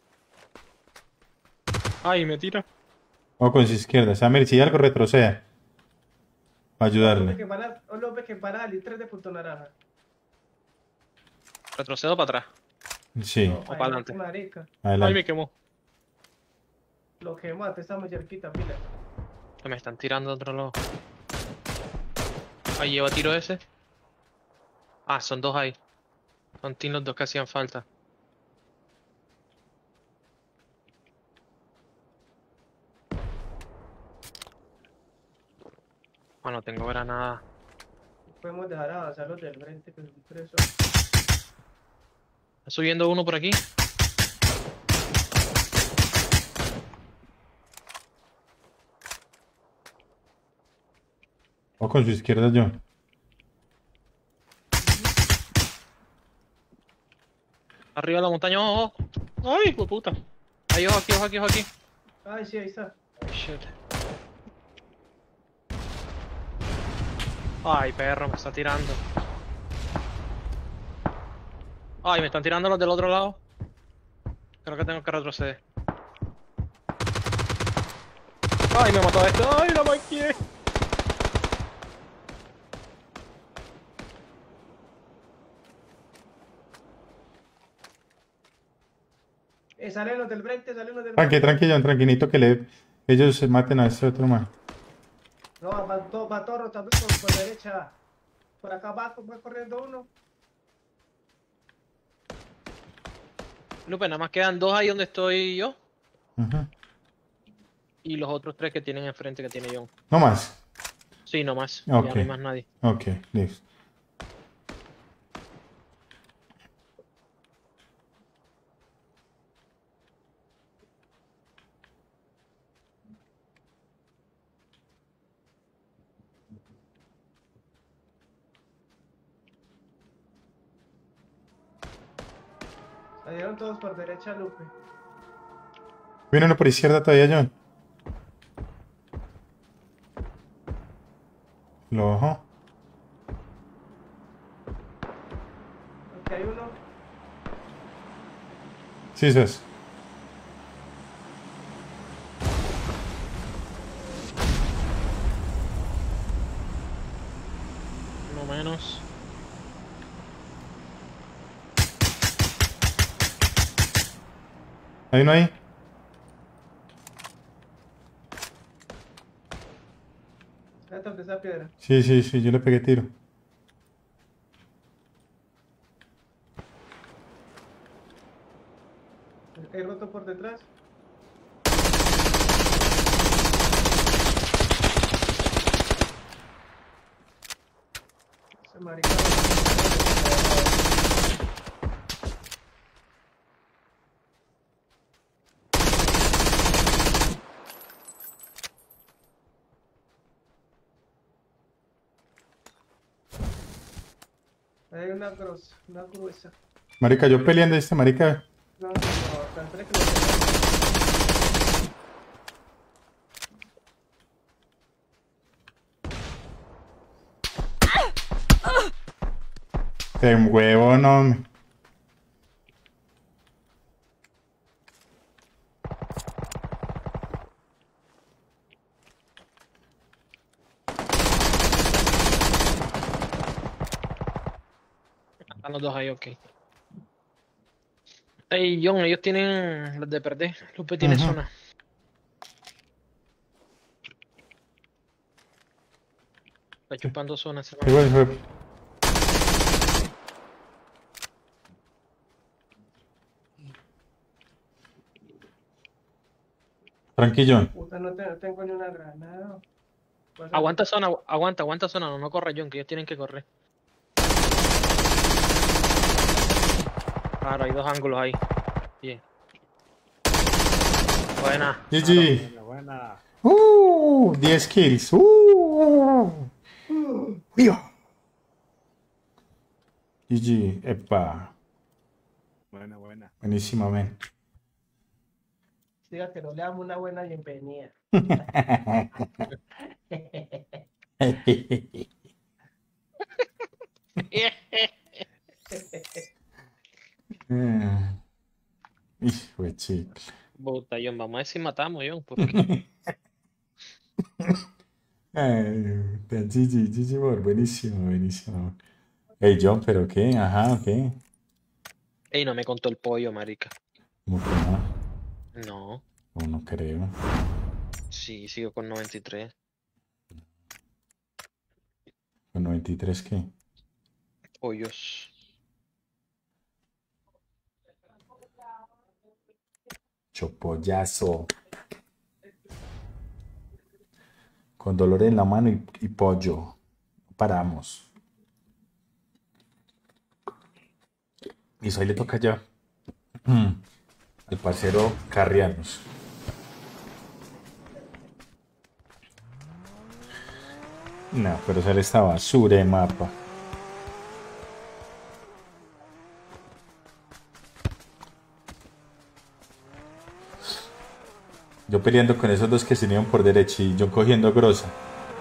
Ay, me tira. O con su izquierda. Samir, si algo retroceda. Para ayudarle. Lupe que van a salir 3 de punto naranja. Retrocedo para atrás. Sí, No, para adelante. Marica. Ay, adelante. me quemó. Lo que mate, estamos cerquita, pila. Que me están tirando de otro lado. Ahí lleva tiro ese. Ah, son 2 ahí. Son team los 2 que hacían falta. Ah, no tengo granada. Podemos dejar avanzar los del frente, que son 3 Está subiendo uno por aquí. O con su izquierda, John. Arriba de la montaña. ¡Oh, oh! ¡Ay, hijo de puta! Ahí, ojo aquí, ojo aquí, ojo aquí. Ay, sí, ahí está. Ay, shit. Ay, perro, me está tirando. Ay, me están tirando los del otro lado. Creo que tengo que retroceder. Ay, me mató este. Ay, la maquillé. Salen los del frente, salen los del frente. Tranqui, John, tranquilito que ellos se maten a ese otro man. No, va todo rotando por derecha. Por acá abajo va corriendo uno. Lupe, nada más quedan 2 ahí donde estoy yo. Ujú. y los otros 3 que tienen enfrente que tiene John. No más. Sí, no más. Ok. Ya no hay más nadie. Ok, listo. Salieron todos por derecha, Lupe. Viene uno por izquierda todavía, John. Lo ojo. Aquí hay uno. Sí, es. Uno menos. ¿Hay uno ahí? Esta de esa piedra. Sí, sí, sí, yo le pegué tiro. Hay roto por detrás. Ese marica. Hay una gruesa. Marica, yo peleando este marica. No, tanto que lo tengo. Qué huevo, no. Están los dos ahí, ok. Ey, John, ellos tienen los de perder. Lupe tiene Ujú. zona. Está chupando zona ese man. Igual, igual. Tranquilo. Puta, no tengo ni una granada. Pasa- Aguanta zona, aguanta zona. No corre, John, que ellos tienen que correr. Claro, hay 2 ángulos ahí. Bien. Buena. GG. Buena. 10 kills. ¡Viva! GG. Epa. Buena, buena. Buenísima, men. Diga que no le damos una buena bienvenida. Hijo de chico. Puta, John, vamos a ver si matamos, John. Porque... GG, amor. Buenísimo, buenísimo. Hey, John, ¿pero qué? Ajá, ¿qué? Ey, no me contó el pollo, marica. ¿Cómo que no? No. No, no creo. Sí, sigo con 93. ¿Con 93 qué? Pollos. Chopollazo. Con dolor en la mano y pollo. Paramos. Listo, ahí le toca ya al parcero Carrianos. No, pero sale esta basura de mapa. Yo peleando con esos dos que se unieron por derecha y yo cogiendo grosa.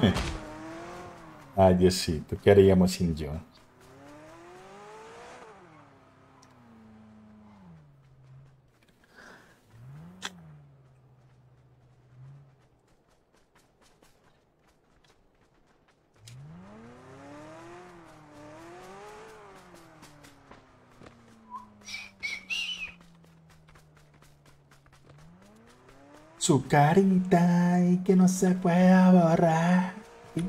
Ay, Diosito, ¿qué haríamos sin yo? Su carita y que no se pueda borrar. Sí,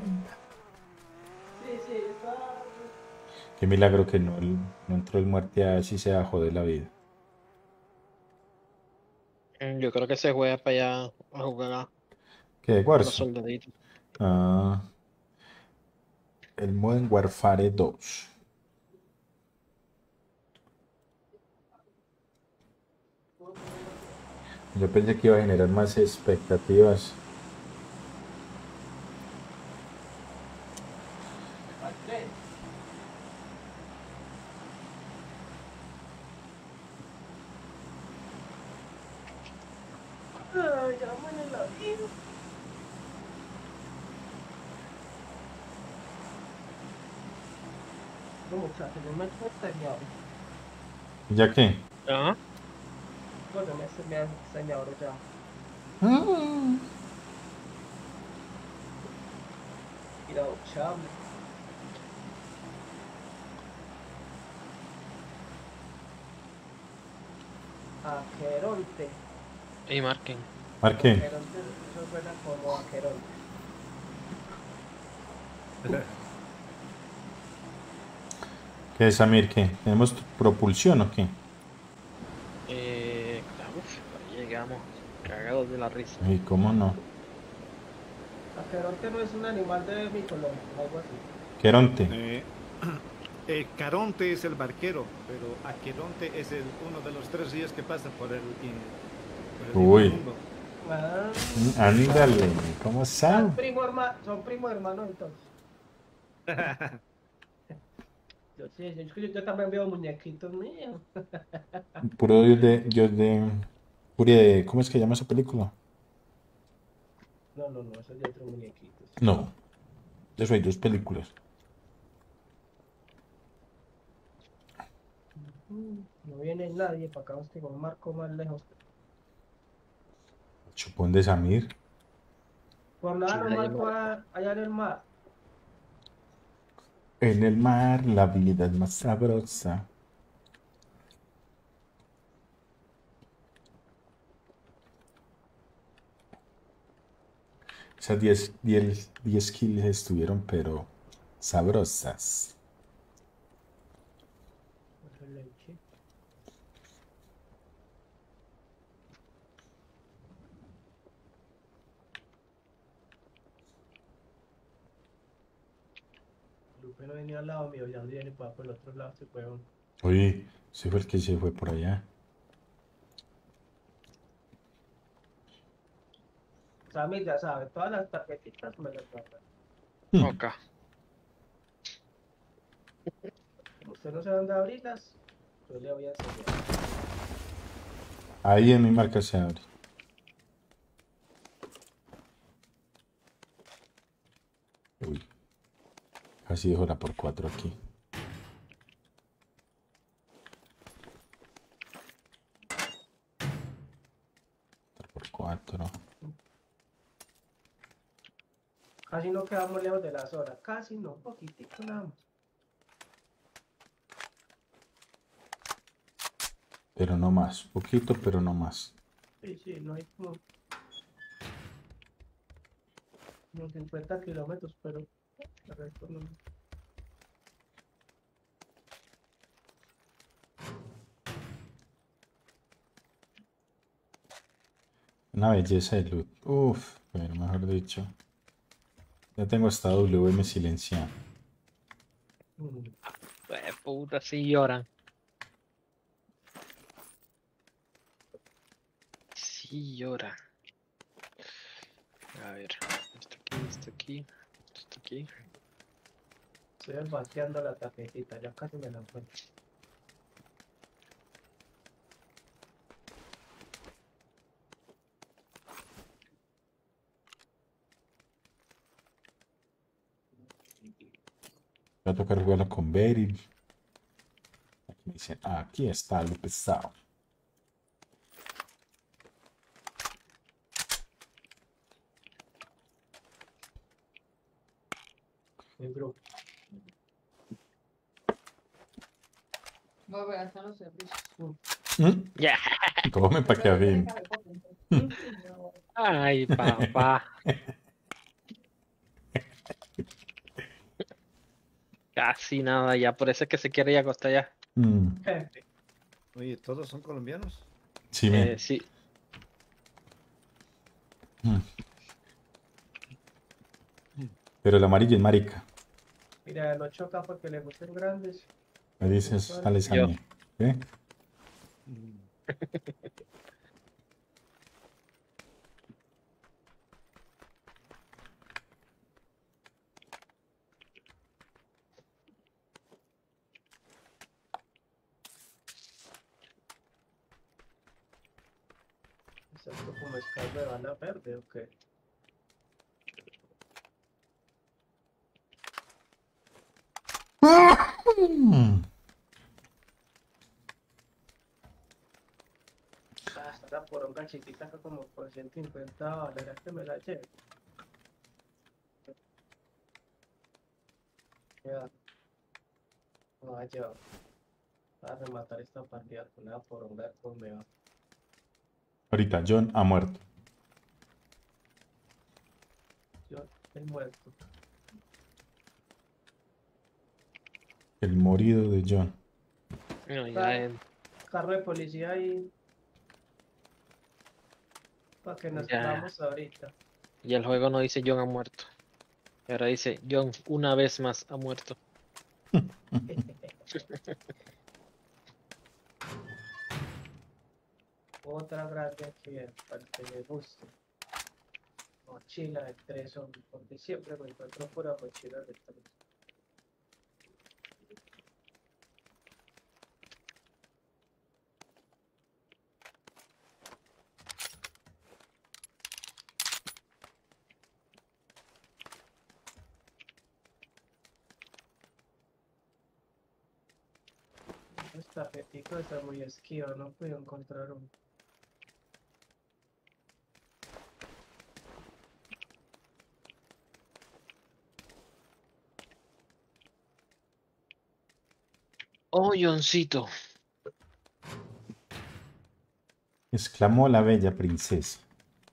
está. Qué milagro que no entró el muerte a ver si se bajó de la vida. Yo creo que se juega para allá a jugar ¿Qué? Los Warzone. soldaditos. Ah, el Modern Warfare 2. Yo pensé que iba a generar más expectativas. Ay, ya me la vida. No, muchachos, yo me he extrañado. ¿Ya qué? Ajá. Bueno, me han extrañado ya. Mira, chable. Aqueronte. Y marquen. Marque. Aqueronte, eso suena como Aqueronte. ¿Qué es, Samir? ¿Qué? ¿Tenemos propulsión o qué? Ahí llegamos. Cagados de la risa. Ay, ¿cómo no? Aqueronte no es un animal de mitología, algo así. Queronte. Caronte es el barquero, pero Aqueronte es uno de los 3 días que pasa por el Uy. mundo. Ah, Ándale, ¿cómo sabe? son primo hermanos entonces. Yo también veo muñequitos míos. Puro ¿cómo es que llama esa película? No, esos de otros muñequitos. No, de eso hay 2 películas. No viene nadie para acá, hostia, con un marco más lejos. Chupón de Samir. Por nada no marco allá en el mar. En el mar la vida es más sabrosa. Esas 10 kills estuvieron, pero sabrosas. Leche. Lupe no venía al lado mío, ya viene para por el otro lado, se fue uno. Oye, ese fue el que se fue por allá. Sammy ya sabe, todas las tarjetitas me las guarda. Ok. Como usted no sabe dónde abrirlas, yo le voy a enseñar. Ahí en mi marca se abre. Uy. Casi dejo la por 4 aquí. Por 4. Casi no quedamos lejos de las horas, casi no, poquitico nada más. Pero no más. Poquito, pero no más. Sí, no hay como unos 50 kilómetros, pero el resto no. Una belleza de loot. Uf, pero mejor dicho. Ya tengo hasta WM silenciado. Puta, sí lloran. Sí lloran. A ver. Esto aquí. Esto aquí. Estoy vaciando la tarjetita, ya casi me la encuentro. Voy a tocar jugarla con Beryl. Aquí me dicen, aquí está lo pesado. El grupo. Voy a ver, están los servicios. Ya. Come pa' que abrir. Ay, papá. Casi nada ya, por eso es que se quiere ir a acostar ya. Oye, ¿todos son colombianos? Sí, men. Sí. Pero el amarillo es marica. Mira, no choca porque le gusten grandes. Me dices, sales a Yo. mí. ¿Eh? Esto como escaldo de bala verde o qué. Mm. Ah, está la poronga chiquita acá como por 150 dólares que me la llevo. Ya. No va a llevar. A rematar esta partida con una poronga con me va. Ahorita, John ha muerto. Yo, el muerto. El morido de John. No, ya es- Carro de policía ahí. Para que nos Ya. vamos ahorita. ya el juego no dice John ha muerto. Y ahora dice John una vez más ha muerto. Otra grande aquí para que me guste. Mochila de 3 hombres, porque siempre me encuentro pura mochila de 3. Esta petica está muy esquiva, no puedo encontrar un. Oh, Johncito. Exclamó la bella princesa.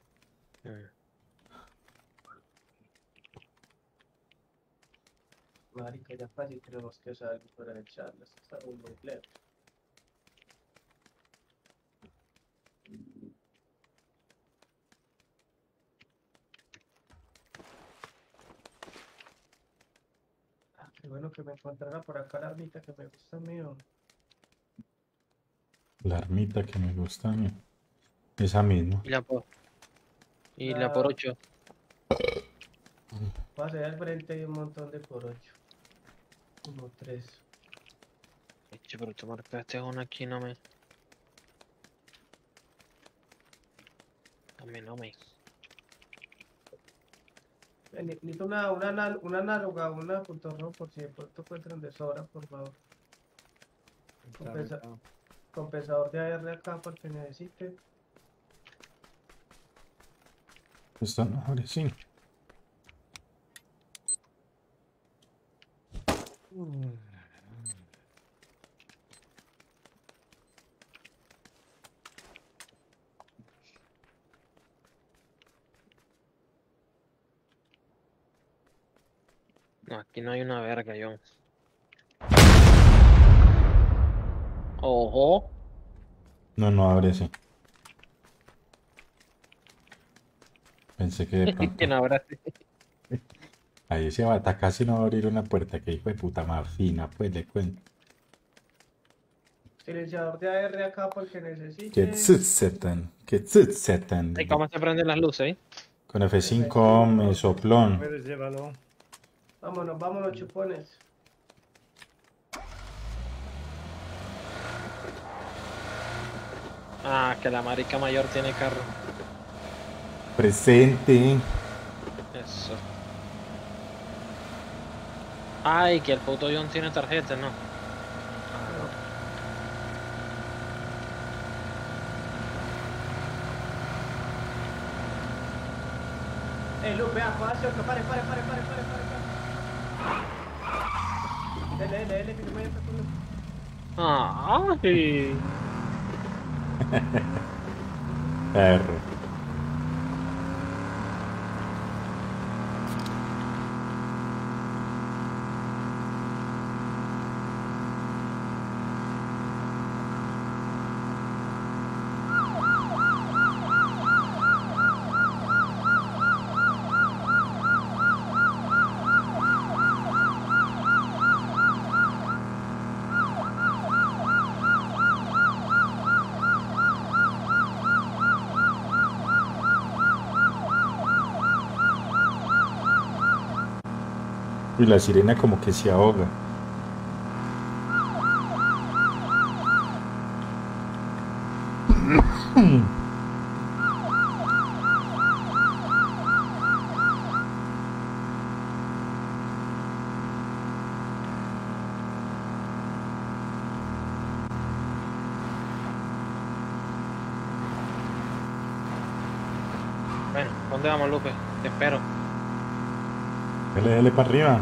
Marica, ya casi tenemos que salir para echarlas. Está muy lejos. Ah, qué bueno que me encontrara por acá la armita que me gusta mío. La armita que me gusta a mí. Esa misma. Y la por. Y la por 8. Pasé al frente hay un montón de por 8. Como 3. Eche, pero tú marcaste una aquí, no me. A mí no me. Necesito una análoga, una punto rojo por si de pronto encuentran de sobra, por favor. Compensador de AR acá para que necesite. Está mejor, sí. No, aquí no hay una verga, John. Ojo. No abre así. Pensé que de pronto. ¿Quién habrá? Ahí se va a atacar si no va a abrir una puerta. Que hijo de puta más fina, pues le cuento. Silenciador de AR acá para que necesite. Que tsutseten. Que tsutseten. ¿Y cómo se prenden las luces, eh? Con F5 me soplón. Puedes llevarlo. Vámonos, vámonos, chupones. Ah, que la marica mayor tiene carro. Presente. Eso. Ay, que el puto John tiene tarjeta, ¿no? Luke, vea, pase otro, pare. Dele, que no me entra con Luke. Ay. Perro. Y la sirena como que se ahoga. Bueno, ¿dónde vamos, Lupe? Te espero. Dale para arriba.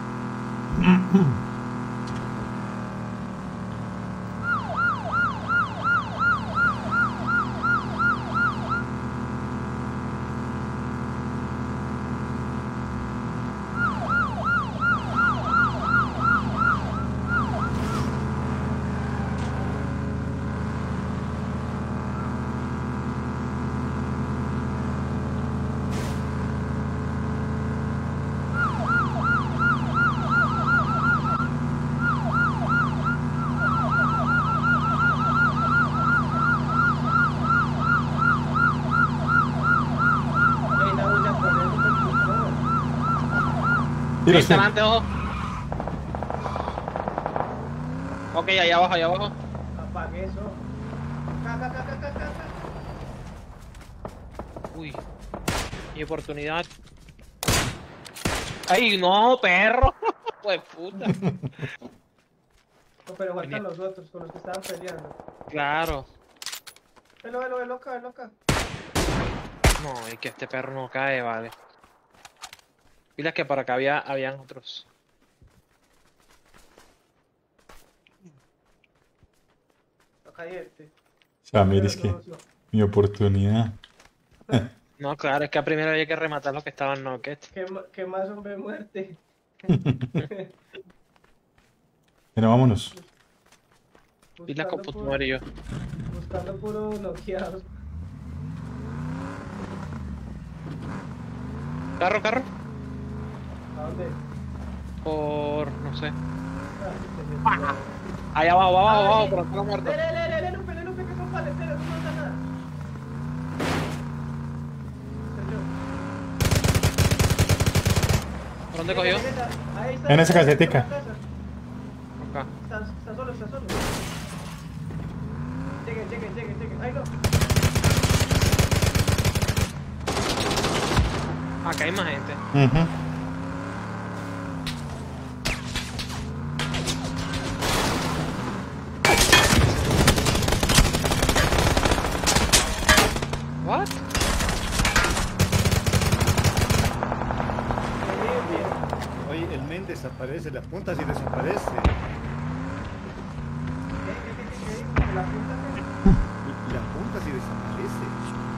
Ey, la bulla con el control. Tiro, Está adelante, ojo. Ok, ahí abajo, ahí abajo. Apague eso. Acá. Uy. Mi oportunidad. ¡Ay, no, perro! Pues puta. No, pero faltan los otros con los que estaban peleando. Claro. Velo acá. No, es que este perro no cae, vale. Pilas que por acá habían otros. Acá hay este. O sea, mire, es que mi oportunidad. No, claro, es que primero había que rematar los que estaban knocked. ¿Qué más hombre muerte? Pero vámonos. Pilas con Buscando puto puro- amarillo. Buscando puro noqueados. Carro. ¿A dónde? Por... no sé. Ah, Ahí abajo, Ay. por acá lo muerto. Lupe, que son paleteros, no pasa nada. Soy yo. ¿Por dónde cogió? Ahí está. En esa casetica. En la casa. Acá. Está solo. Llegue. Ay, no. Acá hay más gente. Ujú. What? Oye, el men desaparece, la punta sí desaparece. La punta La punta sí desaparece.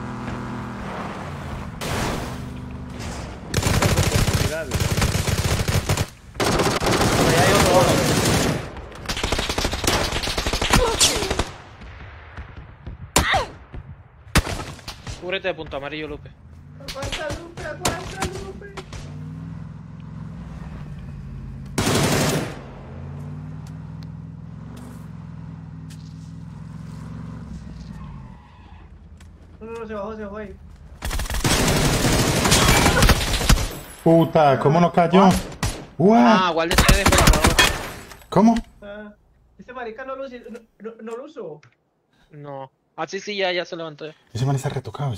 Oportunidades. Ahí hay otro ojo. Cúbrete de punto amarillo, Lupe. Aguanta, Lupe. No, se bajó ahí. Puta, ¿cómo no cayó? What? Ah, guárdese de despertador. ¿Cómo? Ah, este marica no lo usó. No. Ah, sí, ya se levantó. Ese man está retocado.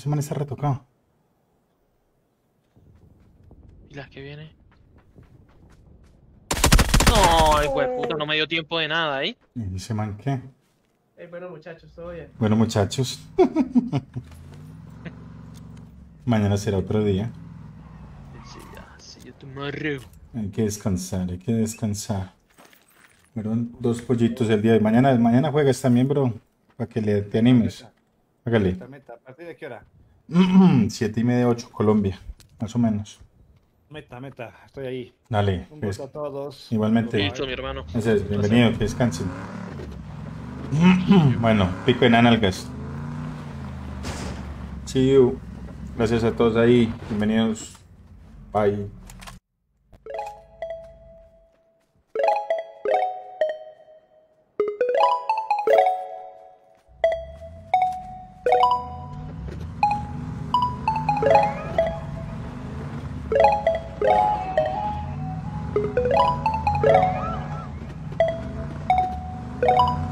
¿Y las que viene? No, hijo de puta, no me dio tiempo de nada, ¿eh? ¿Y ese man qué? Bueno, muchachos, todo bien. Bueno, muchachos. Mañana será otro día. Sí, ya, sí, yo tomorrow. Hay que descansar. Fueron 2 pollitos el día de mañana. Mañana juegas también, bro. Para que te animes. Hágale. Meta. ¿A partir de qué hora? 7:30, 8, Colombia. Más o menos. Meta. Estoy ahí. Dale. Un Pues, gusto a todos. igualmente. Listo, mi hermano. ese es, bienvenido, que descansen. Bueno, pico en nalgas. See you. Gracias a todos ahí. Bienvenidos. Bye. Chao.